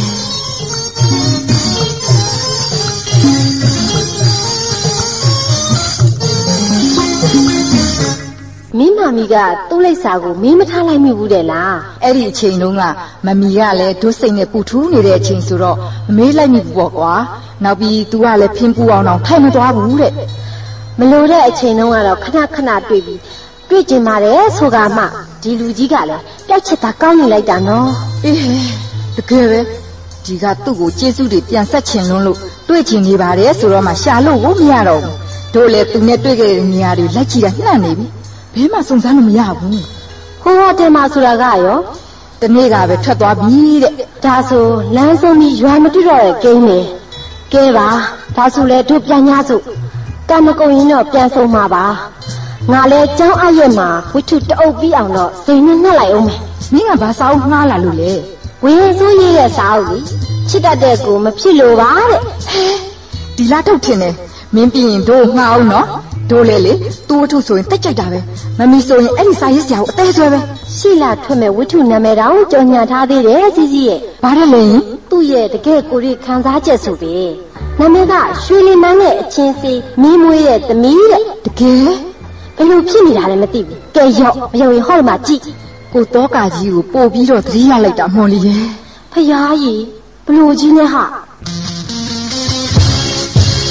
D: မင်းမမီကသူ့လိပ်စာကိုမင်းမထားလိုက်မိဘူးတဲ့လား
B: အဲ့ဒီအချိန်တုန်းကမမီကလည်းဒုစိတ်နဲ့ပူထူးနေတဲ့အချိန်ဆိုတော့မမေးလိုက်မိဘူးပေါ့ကွာနောက်ပြီး तू ကလည်းဖင်းပူအောင်တော့ထိုင်မသွားဘူးတဲ့
D: မလို့တဲ့အချိန်တုန်းကတော့ခဏတွေ့ပြီးတွေ့ကျင်ပါတယ်ဆိုကမှဒီလူကြီးကလည်းပြက်ချက်သာကောင်းနေလိုက်တာနော်
B: အေးတကယ်ပဲဒီကသူ့ကိုကျေးဇူးတွေပြန်ဆက်ချင်လွန်းလို့တွေ့ချင်နေပါတယ်ဆိုတော့မှရှာလို့ကိုမရတော့ဘူးတို့လည်းသူနဲ့တွေ့ခဲ့တဲ့နေရာတွေလိုက်ကြည့်တာနှံ့နေပြီဘယ်မှစုံစမ်းလို့မရဘူး
D: ဟိုတယ်မှာဆိုတာကရော
B: တနေ့ကပဲထွက်သွားပြီတဲ့
D: ဒါဆိုလမ်းဆုံးပြီးရွာမတွေ့တော့တဲ့ကိန်းနေကဲပါဒါဆိုလဲတို့ပြန်ညစို့ကံမကုန်ရင်တော့ပြန်ဆုံးမှာပါငါလဲကျောင်းအရက်မှာဝိထုတအုပ်ပြီးအောင်တော့စိန်နဲ့နှက်လိုက်အောင်မယ်
B: မင်းကဘာစာအုပ်ငှားလာလို့လဲ
D: ဝင်းစိုးရေးရဲ့စာအုပ်ကြီးချစ်တတ်တဲ့ကိုမဖြစ်လို့ပါတဲ့
B: ဒီလားထုတ်ထင်တယ်မင်းပြီးရင်တို့ငှားအောင်နော်တို့လေသူ့ဝတ္ထုဆိုရင်တက်ကြိုက်တာပဲမမီဆိုရင်အဲ့ဒီစာရေးစရာကိုအသေးဆွဲပဲ
D: ရှိလာထွက်မဲ့ဝတ္ထုနာမည်တောင်ကြော်ညာထားသေးတယ်စီစီရဲ့
B: ဘာလဲလဲ
D: သူ့ရဲ့တကယ်ကိုရီခံစားချက်ဆိုပဲနာမည်ကရွှေလီမန်းရဲ့အချင်းစီမီးမွေးရဲ့သမီးတဲ့
B: တကယ်
D: ဘယ်လိုဖြစ်နေတာလဲမသိဘူးကဲရော့မယုံရင်ဟောက်မှာကြည့်
B: ကိုတော့ကာကြီးကိုပို့ပြီးတော့သတိရလိုက်တာမှန်လေရဲ့
D: ဖယားကြီးဘလို့ကြီးလဲဟာ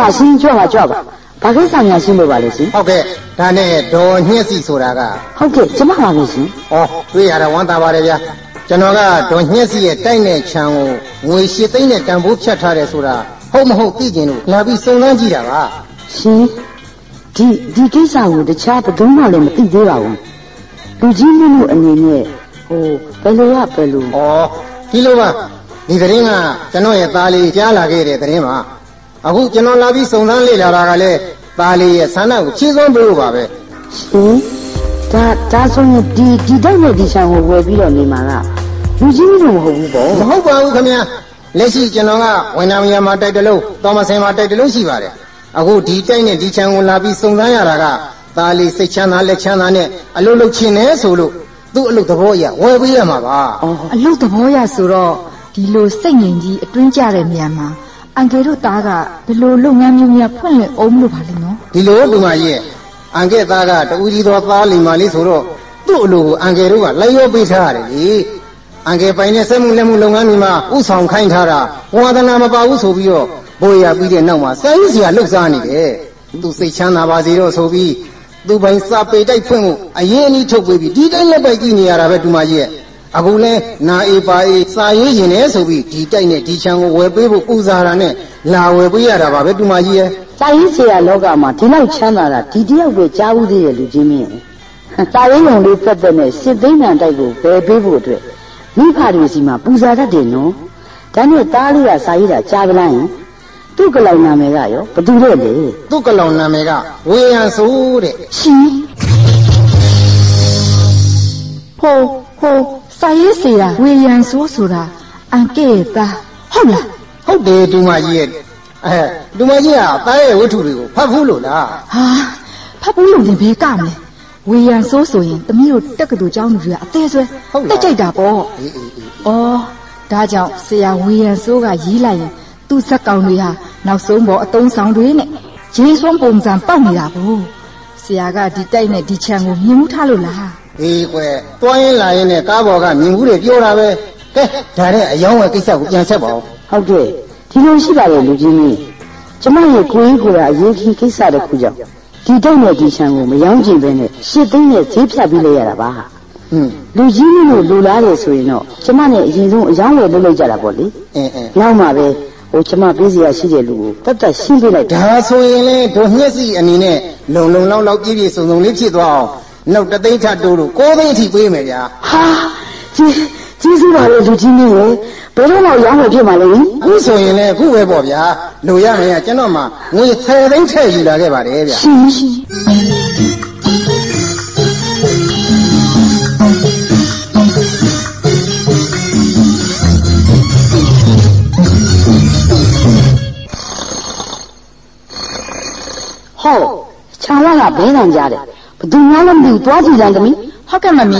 C: 嘛心叫嘛叫吧，把个上面心不把的心。
F: 好嘅，但係多年事做那个。
C: 好嘅，怎么把个心？
F: 哦，对呀，王大把的呀。ကျွန်တော်က多年事ရဲ့တိုက်တဲ့ခြံကိုငွေ8သိန်းနဲ့တန်ဖိုးဖြတ်ထားတယ်ဆိုတာဟုတ်မဟုတ်သိကျင်လို့လာပြီးစုံစမ်းကြည့်တာပါ
C: ရှင်ဒီကိစ္စကိုတခြားဘယ်သူမှလည်းမသိသေးပါဘူးလူကြီးမျိုးအနေနဲ့ဘယ်လိုဩ
F: ဒီလိုပါဒီသတင်းကကျွန်တော်ရဲ့သားလေးကြားလာခဲ့တဲ့သတင်းပါအခုကျွန်တော်လာပြီးစုံစမ်းလေ့လာတာကလည်းသားလေးရဲ့ဆန္ဒကိုဖြည့်စွန်းပေးဖို့ပါပဲ
C: ရှင်ဒါဆိုရင်ဒီတိုက်နဲ့ဒီချံကိုဝယ်ပြီးတော့နေမှာကလူကြီးမျိုးမဟုတ်ဘူးပေါ့
F: မဟုတ်ပါဘူးခင်ဗျာလက်ရှိကျွန်တော်ကဝန်နာမယာမှာတိုက်တလုံးတော်မစင်မှာတိုက်တလုံးရှိပါတယ်အခုဒီတိုက်နဲ့ဒီချံကိုလာပြီးစုံစမ်းရတာကသားလေးစိတ်ချမ်းသာလက်ချမ်းသာနဲ့အလုပ်လုပ်ချင်တယ်ဆိုလို့သူ့အလုပ်သဘောအရဝယ်ပေးရမှာပါ
B: အလုပ်သဘောရဆိုတော့ဒီလိုစိတ်ငြိမ်ကြီးအတွင်းကြတဲ့နေရာမှာအန်ကယ်တို့သားကဘယ်လိုလုပ်ငန်းမျိုးများဖွင့်လှစ်အောင်လို့ပါလိမ့်နော်
F: ဒီလိုဒီမှာရဲ့အန်ကယ်သားကတူကြီးတော်သားလီမာလေးဆိုတော့သူ့အလိုကိုအန်ကယ်တို့ကလိုက်ရောပေးထားရတယ်လေအန်ကယ်ပိုင်နဲ့စက်မှုလက်မှုလုပ်ငန်းတွေမှာဥဆောင်ခိုင်းထားတာဝါသနာမပါဘူးဆိုပြီးတော့ဘိုးရပြီးတဲ့နောက်မှာစာရေးဆရာလှုပ်ရှားနေတယ်သူစိတ်ချမ်းသာပါစေတော့ဆိုပြီးသူပိုင်စာပေတိုက်ဖွင့်ဖို့အရင်အနည်းထုတ်ပေးပြီးဒီတိုင်းလက်ပိုက်ကြည့်နေရတာပဲဒီမှာရဲ့အခုလဲနာအေပါအေစာရေးရင်လည်းဆိုပြီးဒီတိုက်နဲ့ဒီချံကိုဝယ်ပေးဖို့ပူဇာတာနဲ့လာဝယ်ပေးရတာပါပဲဒီမှာကြီးရဲ့
C: စာရေးဆရာလောကမှာဒီလောက်ချမ်းသာတာဒီတယောက်ပဲကြားဘူးသေးရဲ့လူကြီးမင်းစာရေးရုံလေးသက်သက်နဲ့စစ်သိန်းတန်တိုက်ကိုပဲပေးဖို့အတွက်မိဖတွေစီမှာပူဇာတတ်တယ်နော်ဒါနဲ့သားလေးကစာရေးတာကြားပလိုက်ရင်သူ့ကလောင်နာမည်ကရောဘသူလဲလေ
F: သူ့ကလောင်နာမည်ကဝေယံဆိုတဲ့
B: ရှင်ဟိုစာရေးဆရာဝေယံဆိုတာအန်ကဲ့သားဟုတ်လား
F: ဟုတ်တယ်ဒူမကြီးရဲ့ဒူမကြီးကသားရဲ့ဝတ္ထုတွေကိုဖတ်ဘူးလို့လား
B: ဟာဖတ်ဘူးလို့လည်းဘေးကမလဲဝေယံဆိုရင်တမီးတို့တက္ကသိုလ်ကျောင်းသူတွေကအသေးဆွဲတက်ကြိုက်တာပေါ့ဒါကြောင့်ဆရာဝေယံဆိုကရေးလိုက်ရင်သူ့ဇက်ကောင်တွေဟာနောက်ဆုံးပေါ်အတုံးဆောင်တွေနဲ့ဂျင်းစွန်းပုံစံပေါက်နေတာဘူးဆရာကဒီတိုက်နဲ့ဒီချံကိုမြင်မှုထားလို့လား
F: အေးကွယ်တွိုင်းလာရင်နဲ့ကားပေါ်ကမြင်မှုတွေပြောတာပဲကဲဒါတဲ့အယောင်းဝယ်ကိစ္စကိုပြန်ဆက်ပါဦး
C: ဟုတ်ကဲ့ဒီလိုရှိပါလေလူကြီးကြီးကျမရဲ့ကိုယ်ကြီးကအရေးကြီးကိစ္စတစ်ခုကြောင့်ဒီတိုက်နဲ့ဒီချံကိုမယောင်းကျင်ပဲနဲ့ရှစ်သိန်းနဲ့ဈေးဖြတ်ပြီးလိုက်ရတာပါလူကြီးကြီးတို့လူလားတယ်ဆိုရင်တော့ကျမနဲ့အရင်ဆုံးအယောင်းဝယ်လုပ်လိုက်ကြတာပေါ့လေနောက်မှပဲကျမပေးစီရရှိတဲ့လူကိုတတ်ရှင်းပြလိုက်
F: ဒါဆိုရင်လေတို့ညက်စီအနေနဲ့လုံလောက်ပြည့်စုံလေးဖြစ်သွားအောင်နောက်3သိန်းထတိုးလို့9သိန်းအထိပေးမယ်ဗျာ
C: ဟာကြီးစုပါလေလူကြီးမျိုးရေဘယ်တော့မှရောင်းဝယ်ဖြစ်မှာလဲ
F: အခုဆိုရင်လည်းအခုပဲပေါ့ဗျာလူရမယ်ကကျွန်တော်မှငွေ10သိန်းထည့်ယူလာခဲ့ပါတယ်ဗျာ
C: ရှင်ချာလာကဘဲတန်ကြတယ်ဘသူများလည်းမသိဘူးတွားကြည့်ကြသမီး
B: ဟုတ်ကဲ့မမီ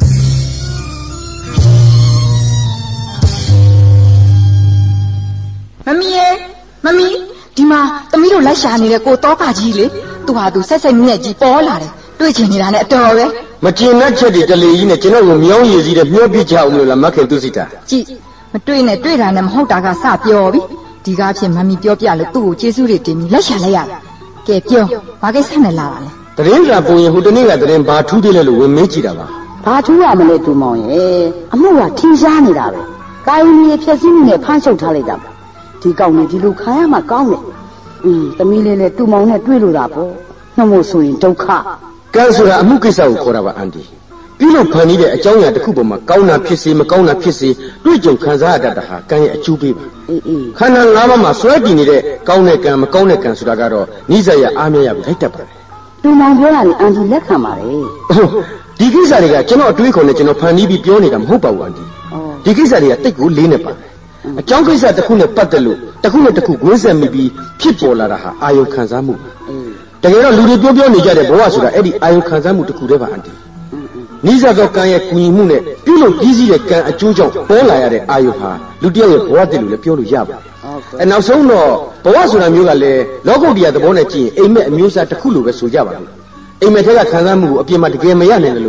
B: ဒီမှာသမီးတို့လိုက်ရှာနေတဲ့ကိုတောကကြီးလေသူဟာသူဆက်မြက်ကြီးပေါ်လာတယ်တွေ့ချင်နေတာနဲ့အတော်ပဲ
A: မကျင်တဲ့ချက်တွေတလေကြီးနဲ့ကျွန်တော်ကိုမြောင်းရည်စီးတဲ့မျောပြချအောင်လို့လားမခင်သူစိတာ
B: ကြည့်မတွေ့နဲ့တွေ့တာနဲ့မဟုတ်တာကစပြောပြီဒီကားဖြစ်မမီပြောပြလို့သူ့ကိုကျေးဇူးတွေတင်ပြီးလိုက်ရှာလိုက်ရတာကဲပြောဘာကိစ္စနဲ့လာတာလဲ
A: သတင်းစာပုံရင်ဟိုတနေ့ကသတင်းဘာထူးသေးလဲလို့ဝင်မေးကြည့်တာပါ
C: ဘာထူးရမလဲသူမောင်ရဲ့အမှုကထင်ရှားနေတာပဲကာယမီဖြည့်စည်းမှုနဲ့ဖမ်းချုပ်ထားလိုက်တာပါဒီကောင်ကြီးဒီလိုခံရမှာကောင်းတယ်သမီးလေးနဲ့တူမောင်နဲ့တွေ့လို့တာပေါ့နှမို့ဆိုရင်ဒုက္ခ
A: ကဲဆိုတာအမှုကိစ္စကိုခေါ်တာပါအန်တီပြီးလို့ဖန်နေတဲ့အကြောင်းအရာတစ်ခုပေါ်မှာကောင်းတာဖြစ်စေမကောင်းတာဖြစ်စေတွေ့ကြုံခံစားရတတ်တာဟာကံရဲ့အကျိုးပေးပါခန္ဓာ၅ပါးမှာစွဲတည်နေတဲ့ကောင်းတဲ့ကံမကောင်းတဲ့ကံဆိုတာကတော့နိစ္စရအားမရဘူးလိုက်တတ်ပါတယ်
C: တူမောင်ပြောတာလေအန်တီလက်ခံပါလေ
A: ဒီကိစ္စတွေကကျွန်တော်အတွေးခေါ်နဲ့ကျွန်တော်ဖန်ပြီးပြောနေတာမဟုတ်ပါဘူးအန်တီဒီကိစ္စတွေကတိတ်ကိုလေးနေပါတယ်အကြောင်းကိစ္စတစ်ခုနဲ့ပတ်သက်လို့တစ်ခုနဲ့တစ်ခုဝန်းဆက်မိပြီးဖြစ်ပေါ်လာတာဟာအာယုခံစားမှုတကယ်တော့လူတွေပြောနေကြတဲ့ဘဝဆိုတာအဲ့ဒီအာယုခံစားမှုတစ်ခုတည်းပါအန်တီနိစ္စသောကံရဲ့ကူညီမှုနဲ့ပြုလို့ပြီးစီးတဲ့ကံအကျိုးကြောင့်ပေါ်လာရတဲ့အာယုဟာလူတယောက်ရဲ့ဘဝတည်းလို့လည်းပြောလို့ရပါတယ်နောက်ဆုံးတော့ဘဝဆိုတာမျိုးကလည်းလောကုတ္တရာသဘောနဲ့ကြည့်ရင်အိမ်မက်အမျိုးအစားတစ်ခုလိုပဲဆိုကြပါလို့အိမ်မက်ထက်ကခံစားမှုကိုအပြင်မှာတကယ်မရနိုင်တယ်လို့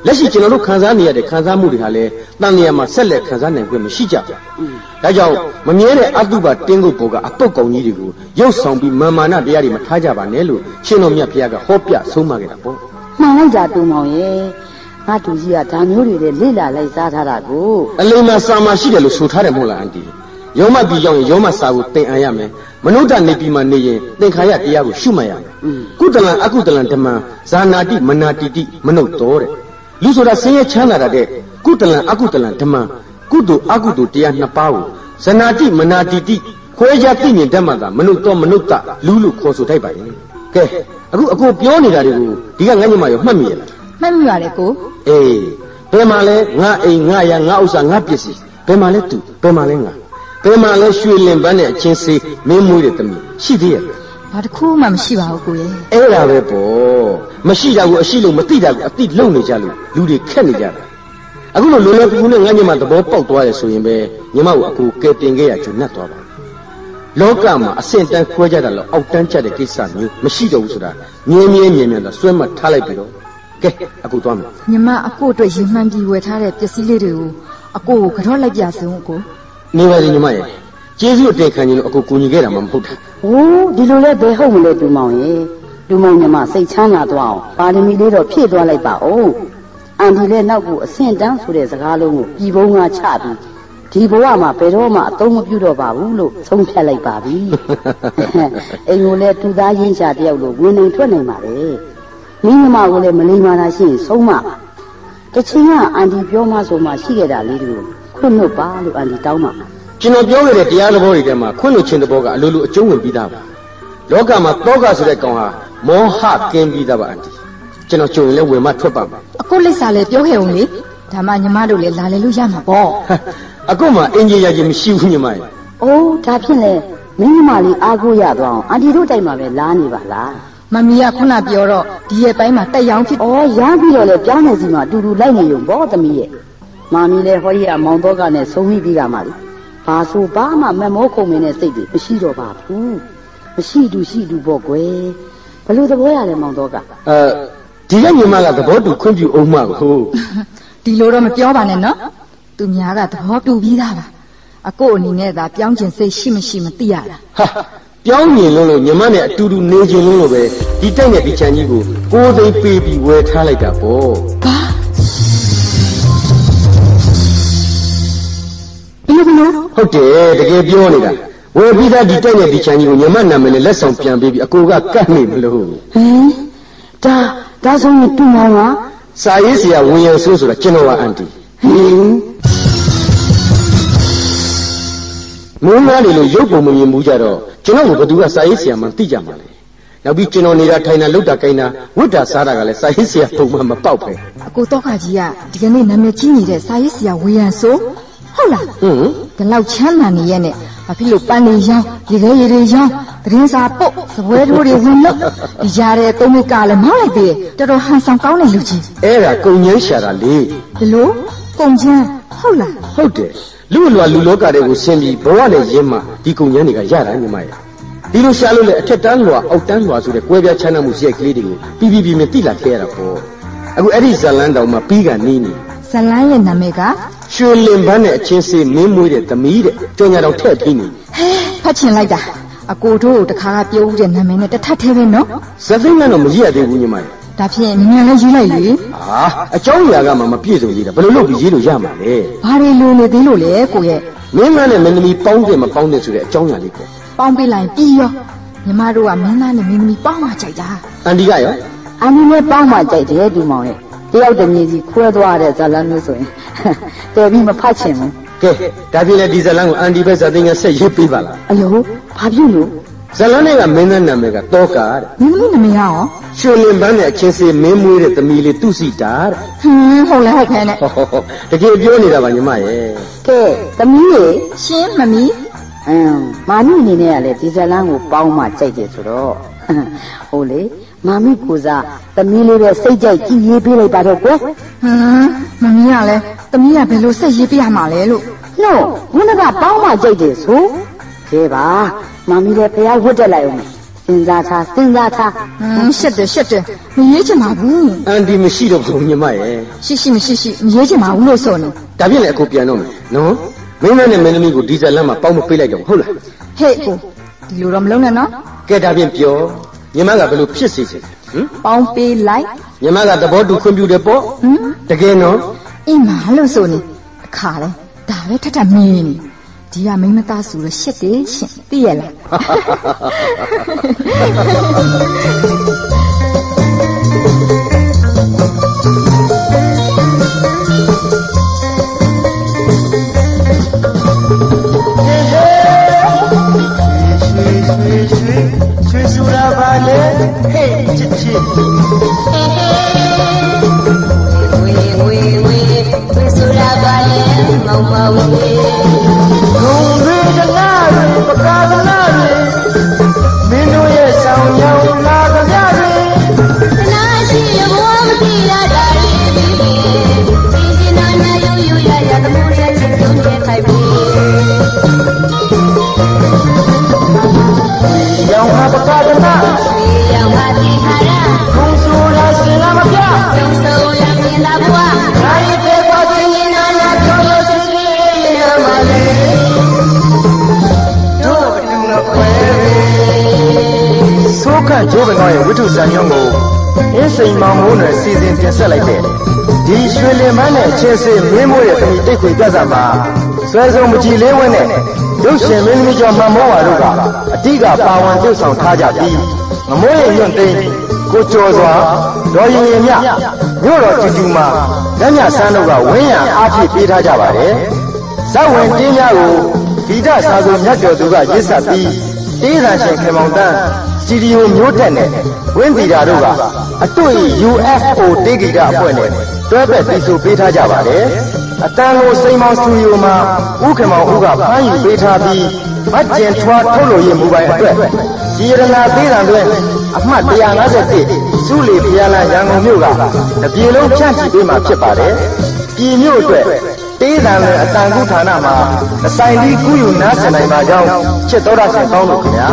A: လက်ရှိကျွန်တော်တို့ခံစားနေရတဲ့ခံစားမှုတွေဟာလည်းတန်လျာမှာဆက်လက်ခံစားနိုင်ခွင့်မရှိကြဘူး။ဒါကြောင့်မမြဲတဲ့အတုပတင်းကုတ်ပေါ်ကအပုတ်ကောင်ကြီးတွေကိုရုပ်ဆောင်ပြီးမာမာနတရားတွေမထားကြပါနဲ့လို့ရှင်တော်မြတ်ဘုရားကဟောပြဆုံးမခဲ့တာပေါ့
C: ။မှန်လိုက်ကြတူမောင်ရဲ့ငါတူကြီးကဒါမျိုးတွေလေ့လာလိုက်စားထားတာကို
A: အလိမ္မာစာမရှိတယ်လို့ဆိုထားတယ်မဟုတ်လားအန်တီ။ယောမပြည်ရောက်ရင်ယောမစာကိုသင်အပ်ရမယ်။မနုဿနေပြည်မှာနေရင်သင်္ခါရတရားကိုရှုမှတ်ရမယ်။ကုသလံအကုသလံဓမ္မဇာနာတိမနာတိတိမနုဿတော်တဲ့လူဆိုတာဆင်းရဲချမ်းသာတဲ့ကုသလံအကုသလံဓမ္မကုသိုလ်အကုသိုလ်တရားနှစ်ပါးကိုဇနာတိမနာတိတိခွဲခြားသိမြင်တတ်မှသာမနုဿတော်မနုဿလူလို့ခေါ်ဆိုထိုက်ပါရဲ့ကဲအခုအကိုပြောနေတာတွေကိုဒီကငါညမရောမှတ်မိရလား
B: မှတ်မိပါတယ်ကို
A: အေးဘယ်မှာလဲငါအိမ်ငါရငါဥစ္စာငါပစ္စည်းဘယ်မှာလဲသူဘယ်မှာလဲငါဘယ်မှာလဲရွှေလင်ပန်းနဲ့အချင်းစေးမင်းမွေးတဲ့သမီးရှိသေးရဲ့
B: ဘာတစ်ခုမှမရှိပါဘူးကိုရဲ့
A: အဲ့ဒါပဲပေါ့မရှိတာကိုအရှိလို့မသိတာကိုအသိလုံနေကြလို့လူတွေခက်နေကြတာအခုလိုလွယ်လွယ်ကူကူနဲ့ငါညမသဘောပေါက်သွားရဆိုရင်ပဲညမကိုအကူကဲတင်ခဲ့ရကျွတ်နှက်သွားပါလောကမှာအဆင့်တန်းခွဲကြတာလို့အောက်တန်းချက်တဲ့ကိစ္စမျိုးမရှိတော့ဘူးဆိုတာမြဲသာဆွဲမှတ်ထားလိုက်ပြီတော့ကဲအကူသွားမယ်
B: ညမအကိုအတွက်ရင်မှန်ပြီးဝယ်ထားတဲ့ပစ္စည်းလေးတွေကိုအကိုကိုကြော့လိုက်ပြစုံအကို
A: နေပါလေညမရဲ့ကျေးဇူးအတင်ခံရင်လို့အကိုကူညီခဲ့တာမှမဟုတ်တာ
C: ။ဟိုးဒီလိုလဲဘယ်ဟုတ်မလဲတူမောင်ရဲ့။တူမောင်ညမစိတ်ချမ်းသာသွားအောင်ပါရမီလေးတော့ဖြည့်သွားလိုက်ပါဦး။အန်ဒီလည်းနောက်ကိုအဆင့်တန်းဆိုတဲ့စကားလုံးကိုပြည်ပုံးကချပြီးဒီဘဝမှာဘယ်တော့မှအသုံးမပြုတော့ပါဘူးလို့ဆုံးဖြတ်လိုက်ပါပြီ။အိမ်ကိုလည်းတူသားရင်းချတယောက်လို့ဝင်နေထွက်နေပါလေ။မိမမကိုလည်းမလိမ္မာတာရှိရင်ဆုံးမပါ။တချင်ကအန်ဒီပြောမှဆိုမှရှိခဲ့တာလေးတွေကိုခွင့်လွတ်ပါလို့အန်ဒီတောင်းပါ
A: ကျွန်တော်ပြောခဲ့တဲ့တရားသဘောတွေထဲမှာခွင့်လွှတ်ခြင်းသဘောကအလိုလိုအကျုံးဝင်ပြီးသားပါလောကမှာတောကဆိုတဲ့ကောင်ဟာမောဟကင်းပြီးသားပါအန်တီကျွန်တော်ကြုံရင်လည်းဝင်မထွက်ပါမယ်
B: အကိုလိပ်စာလည်းပြောခဲ့အောင်လေဒါမှညီမတို့လည်းလာလေလို့ရမှာပေါ့
A: အခုမှအင်ဂျင်ရခြင်းမရှိဘူးညီမရဲ့
C: အိုးဒါဖြင့်လေမင်းညီမလေးအားကိုးရသွားအောင်အန်တီတို့တိုက်မှာပဲလာနေပါလား
B: မမီကခုနပြောတော့ဒီရဲ့ပိုင်းမှာတက်ရောင်းဖြစ်
C: ဩရပြီးတော့လေပြောင်းနေစီမှာအတူတူလိုက်နေရုံပေါ့သမီးရဲ့မာမီလည်းဟောကြီးကမောင်တော့ကနဲ့ဆုံးပြီးပြီးကမှလေဘာဆိုဘာမှမမောခုံမင်းနဲ့စိတ်တွေမရှိတော့ပါဘူးမရှိတူပေါ့ကွယ်ဘလို့သဘောရလဲမောင်တော့က
A: ဒီကညီမကသဘောတူခွင့်ပြုအောင်မှာကို
B: ဒီလိုတော့မပြောပါနဲ့နော်သူများကသဘောတူပြီးသားပါအကိုအနေနဲ့သာပြောင်းကျင်စိတ်ရှိမရှိမသိရတာ
A: ဟာပြောင်းမြင်လို့ညီမနဲ့အတူတူနေချင်လို့ပဲဒီတိုက်နဲ့ဒီချန်ကြီးကို6 သိန်းပေးပြီးဝယ်ထားလိုက်တာပေါ့
B: ဘာ
A: ဟုတ်တယ်တကယ်ပြောနေတာဝယ်ပြီးသားဒီတိုက်နဲ့ဒီချန်ကြီးကိုညီမနာမည်နဲ့လက်ဆောင်ပြန်ပေးပြီးအကိုကကတ်နေမလို့
C: ဒါဆိုရင်တူမောင်က
A: စာရေးဆရာဝင်ရဆိုးဆိုတာကျွန်တော်ကအန်တီမုန်းလာနေလို့ရုပ်ပုံမမြင်ဘူးကြတော့ကျွန်တော်ကဘသူကစာရေးဆရာမှသိကြမှာလေနောက်ပြီးကျွန်တော်နေတာထိုင်တာလှုပ်တာကိုင်းတာဝတ်တာစားတာကလည်းစာရေးဆရာပုံမှန်မပေါက်ပဲ
B: အကိုတော့ခါကြီးကဒီကနေ့နာမည်ကြီးနေတဲ့စာရေးဆရာဝေယံဆိုဟုတ်လားဒီလောက်ချမ်းသာနေရဲ့နဲ့ဘာဖြစ်လို့ပန်းနေရောင်းရေခဲရေတွေရောင်းသတင်းစာပုတ်စပွဲထိုးတွေဝင်လို့ဒီကြားတဲ့သုံးမိကလည်းမောင်းလိုက်ပြီတော်တော်ဟန်ဆောင်ကောင်းတဲ့လူကြီး
A: အဲ့ဒါကုံငန်းရှာတာလေ
B: ဒီလိုကုံချမ်းဟုတ်လား
A: ဟုတ်တယ်လူ့လောကတွေကိုဆင်းပြီးဘဝနဲ့ရင်းမှဒီကုံငန်းတွေကရတာညီမရဲ့ဒီလိုရှာလို့လေအထက်တန်းလွာအောက်တန်းလွာဆိုတဲ့ကွဲပြားချမ်းသာမှုစိတ်ကလေးတွေကိုပြီးမြင်သိလာခဲ့ရတာပေါ့အခုအဲ့ဒီဇလန်းတောင်မှပြီးကနေနေ
B: ဇလန်းရဲ့နာမည်က
A: ရွှေလင်ပန်းနဲ့အချင်းစေးမင်းမွေးတဲ့သမီးတဲ့ကြောင်ညာတော်ထည့်ပြီးနေ
B: ဖတ်ချင်လိုက်တာအကိုတို့တခါကပြောဦးတဲ့နာမည်နဲ့တထပ်သေးပဲနော်
A: ဇသိန်းကတော့မရရသေးဘူးညီမ
B: ဒါဖြင့်မြန်လည်းရေးလိုက်လေ
A: အကြောင်းအရာကမှမပြည့်စုံသေးတာဘယ်လိုလုပ်ပြီးရေးလို့ရမှာလဲ
B: ဘာတွေလိုနေသေးလို့လဲကိုရဲ့
A: မင်းသားနဲ့မင်းသမီးပေါင်းတယ်မပေါင်းတယ်ဆိုတဲ့အကြောင်းအရာလေးပေါ့
B: ပေါင်းပေးလိုက်ပြီးရောညီမတို့ကမင်းသားနဲ့မင်းသမီးပေါင်းမှကြိုက်တာ
A: အန်ဒီကရော
C: အန်ဒီနဲ့ပေါင်းမှကြိုက်တယ်ဒီမောင်ရဲ့တယောက်တည်းမြည်စီခွဲသွားတဲ့ဇာလန်းမျိုးဆိုရင်တော်ပြီးမဖတ်ချင်ဘူး
A: ကဲဒါပြင်လေဒီဇာလန်းကိုအန်ဒီပဲဇာသိန်းကဆက်ရေးပေးပါလား
C: အယောဘာဖြစ်လို့
A: ဇာလန်းနဲ့ကမင်းသားနာမည်ကတောကာတဲ့
B: မင်းသမီးနာမည်ရော
A: ရွှေလင်ပန်းနဲ့အချင်းစေးမင်းမွေးတဲ့သမီးလေးသူစီတာတဲ့
B: ဟုတ်လဲဟုတ်ခဲနဲ့
A: တကယ်ပြောနေတာပါညီမရဲ့
C: ကဲသမီးရေ
B: ရှင်းမမီ
C: မာမီအနေနဲ့ကလည်းဒီဇာလန်းကိုပေါင်းမှကြိုက်တယ်ဆိုတော့ဟုတ်လေမာမီကိုစားသမီးလေးပဲစိတ်ကြိုက်ကြည်ရေးပေးလိုက်ပါတော့ကွယ်
B: မမီကလည်းသမီးကဘယ်လိုစိတ်ရေးပေးရမှာလဲလို့
C: နော်ဘုန်းကပေါင်းမှကြိုက်တယ်ဆိုကဲပါမာမီလည်းဖျားဝတ်တက်လိုက်အောင်စဉ်းစားထား
B: ရှက်တယ်မရေးချင်ပါဘူး
A: အန်ဒီမရှိတော့ဘူးညီမရဲ့
B: ရှိမရှိမရေးချင်ပါဘူးလို့ဆိုနေ
A: ဒါဖြင့်လည်းအခုပြန်တော့မယ်နော်မင်းနဲ့မင်းသမီးကိုဒီဇယ်လမ်းမှာပေါင်းမပေးလိုက်တော့ဟုတ်လား
B: ဟဲ့ကိုဒီလိုတော့မလုပ်နဲ့နော်
A: ကဲဒါဖြင့်ပြောညီမကဘယ်လိုဖြစ်စေချင်ဟမ်
B: ပေါင်းပေးလိုက်
A: ညီမကသဘောတူခွင့်ပြုတယ်ပေါ့တကယ်နော်
B: အင်းမလို့ဆိုနေအခါလဲဒါပဲထမင်းနေဒီကမိမသားဆိုတော့ရှက်တယ်ရှင်သိရလား
G: ရွှေဆိုတာပါလေဟဲ့ချစ်ချစ်
H: ဝေဆိုတာပါလေမောင်မောင်ဝေ
G: ဂုံတွေတနာတွေပကာဒနာတွေမင်းတို့ရဲ့ဆောင်ရောက်လာကြကြတွေ
H: နာရှိရဘဝမတိရတာလေးပြီးဒီနာနာယူရရသမိုးရဲ့ချစ်ဆုံးရဲ့ထိုက်ပြီ
G: ရောင်ဟာပကာဒနာ
H: ရောင်ဟာတိခါရ
G: ဂုံဆိုတာစင်လာမပြ
H: ရုံဆိုရမြင်လာဘဝ
G: နိုင်တဲ့ဘဝချင်းနာနာကျော်လို့ရှိရှိရမှာလေတို့ဘယ်လိုခွဲဆိုခန့်ကျိုးပင်ကောင်းရဲ့ဝိထုစံညွှန်းကိုအင်းစိန်မောင်မိုးနယ်စီစဉ်တင်ဆက်လိုက်တဲ့ဒီရွှေလင်မန်းနဲ့ချင်းစစ်မင်းမိုးရဲ့သမီးတိတ်ခွေပြဿနာဆွဲဆုံးမကြည်လေးဝင်းနဲ့ရုပ်ရှင်မင်းသမီးကျော်မှန်မောဝါတို့ကအတိကပါဝင်ပြုဆောင်ထားကြပြီးမမိုးရဲ့ညွန့်သိန်းကိုကျော်စွာဒေါ်ရင်ရင်မြမြို့တော်ကျူကျူမှာလက်မြဆန်းတို့ကဝင်းရံအားဖြည့်ပေးထားကြပါတယ်ဇက်ဝင်တင်းများကိုဂီတစာဆိုမြတ်ကျော်သူကရေးဆက်ပြီးတေးသံရှင်ခင်မောင်တန်းစတီဒီယိုမျိုးတက်နဲ့ဝင်းတီတာတို့ကအတွေ့ UFO တေးဂီတအဖွဲ့နဲ့တွဲဖက်တီးဆိုပေးထားကြပါတယ်အတန်ကိုစိန်မောင်စတူဒီယိုမှာဦးခင်မောင်ဦးကဖမ်းယူပေးထားပြီးမတ်ကျင်ထွားထုတ်လို့ရမှုပိုင်းအတွက်ဒီရဏသေးတံတွဲအမှတ်151စုလီဖျားလန်းရန်ကုန်မြို့ကတပြေလုံးဖြန့်ချီပေးမှာဖြစ်ပါတယ်ပြည်မြို့အတွက်တေးသံနဲ့အတန်ကူဌာနမှာအဆိုင်ဒီကုယူနားဆင်နိုင်ပါကြောင်းချစ်တော်ရဆင်ကောင်းလို့ခင်ဗျာ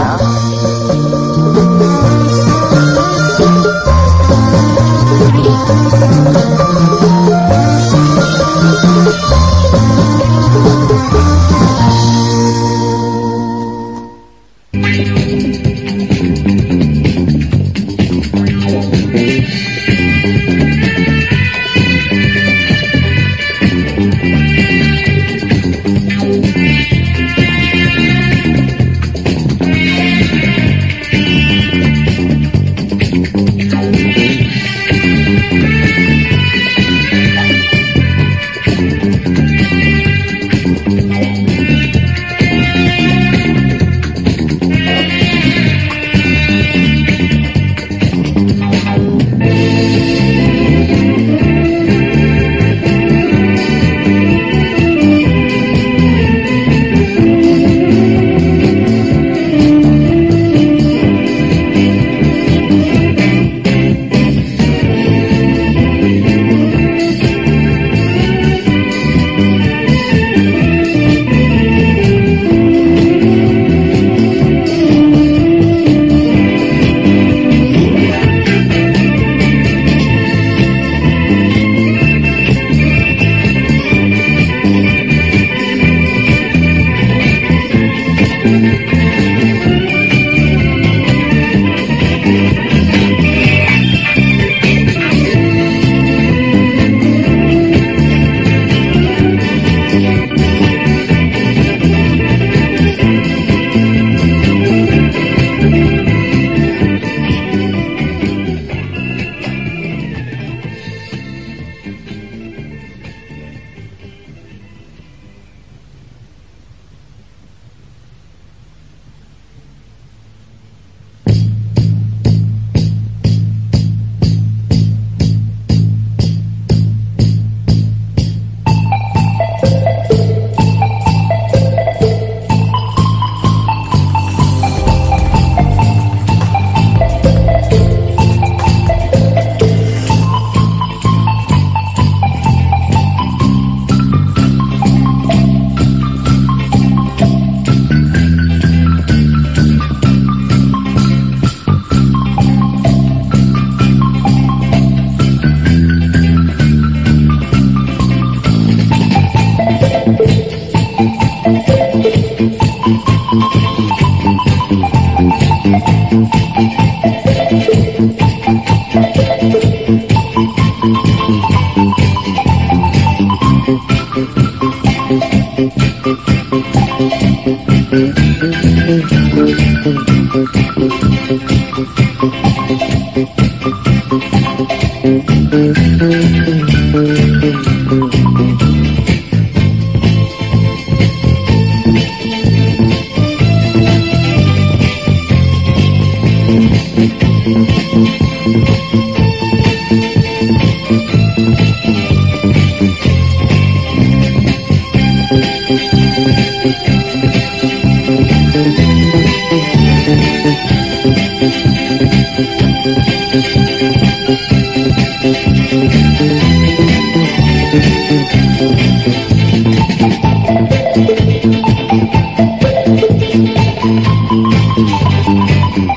H: Thank you.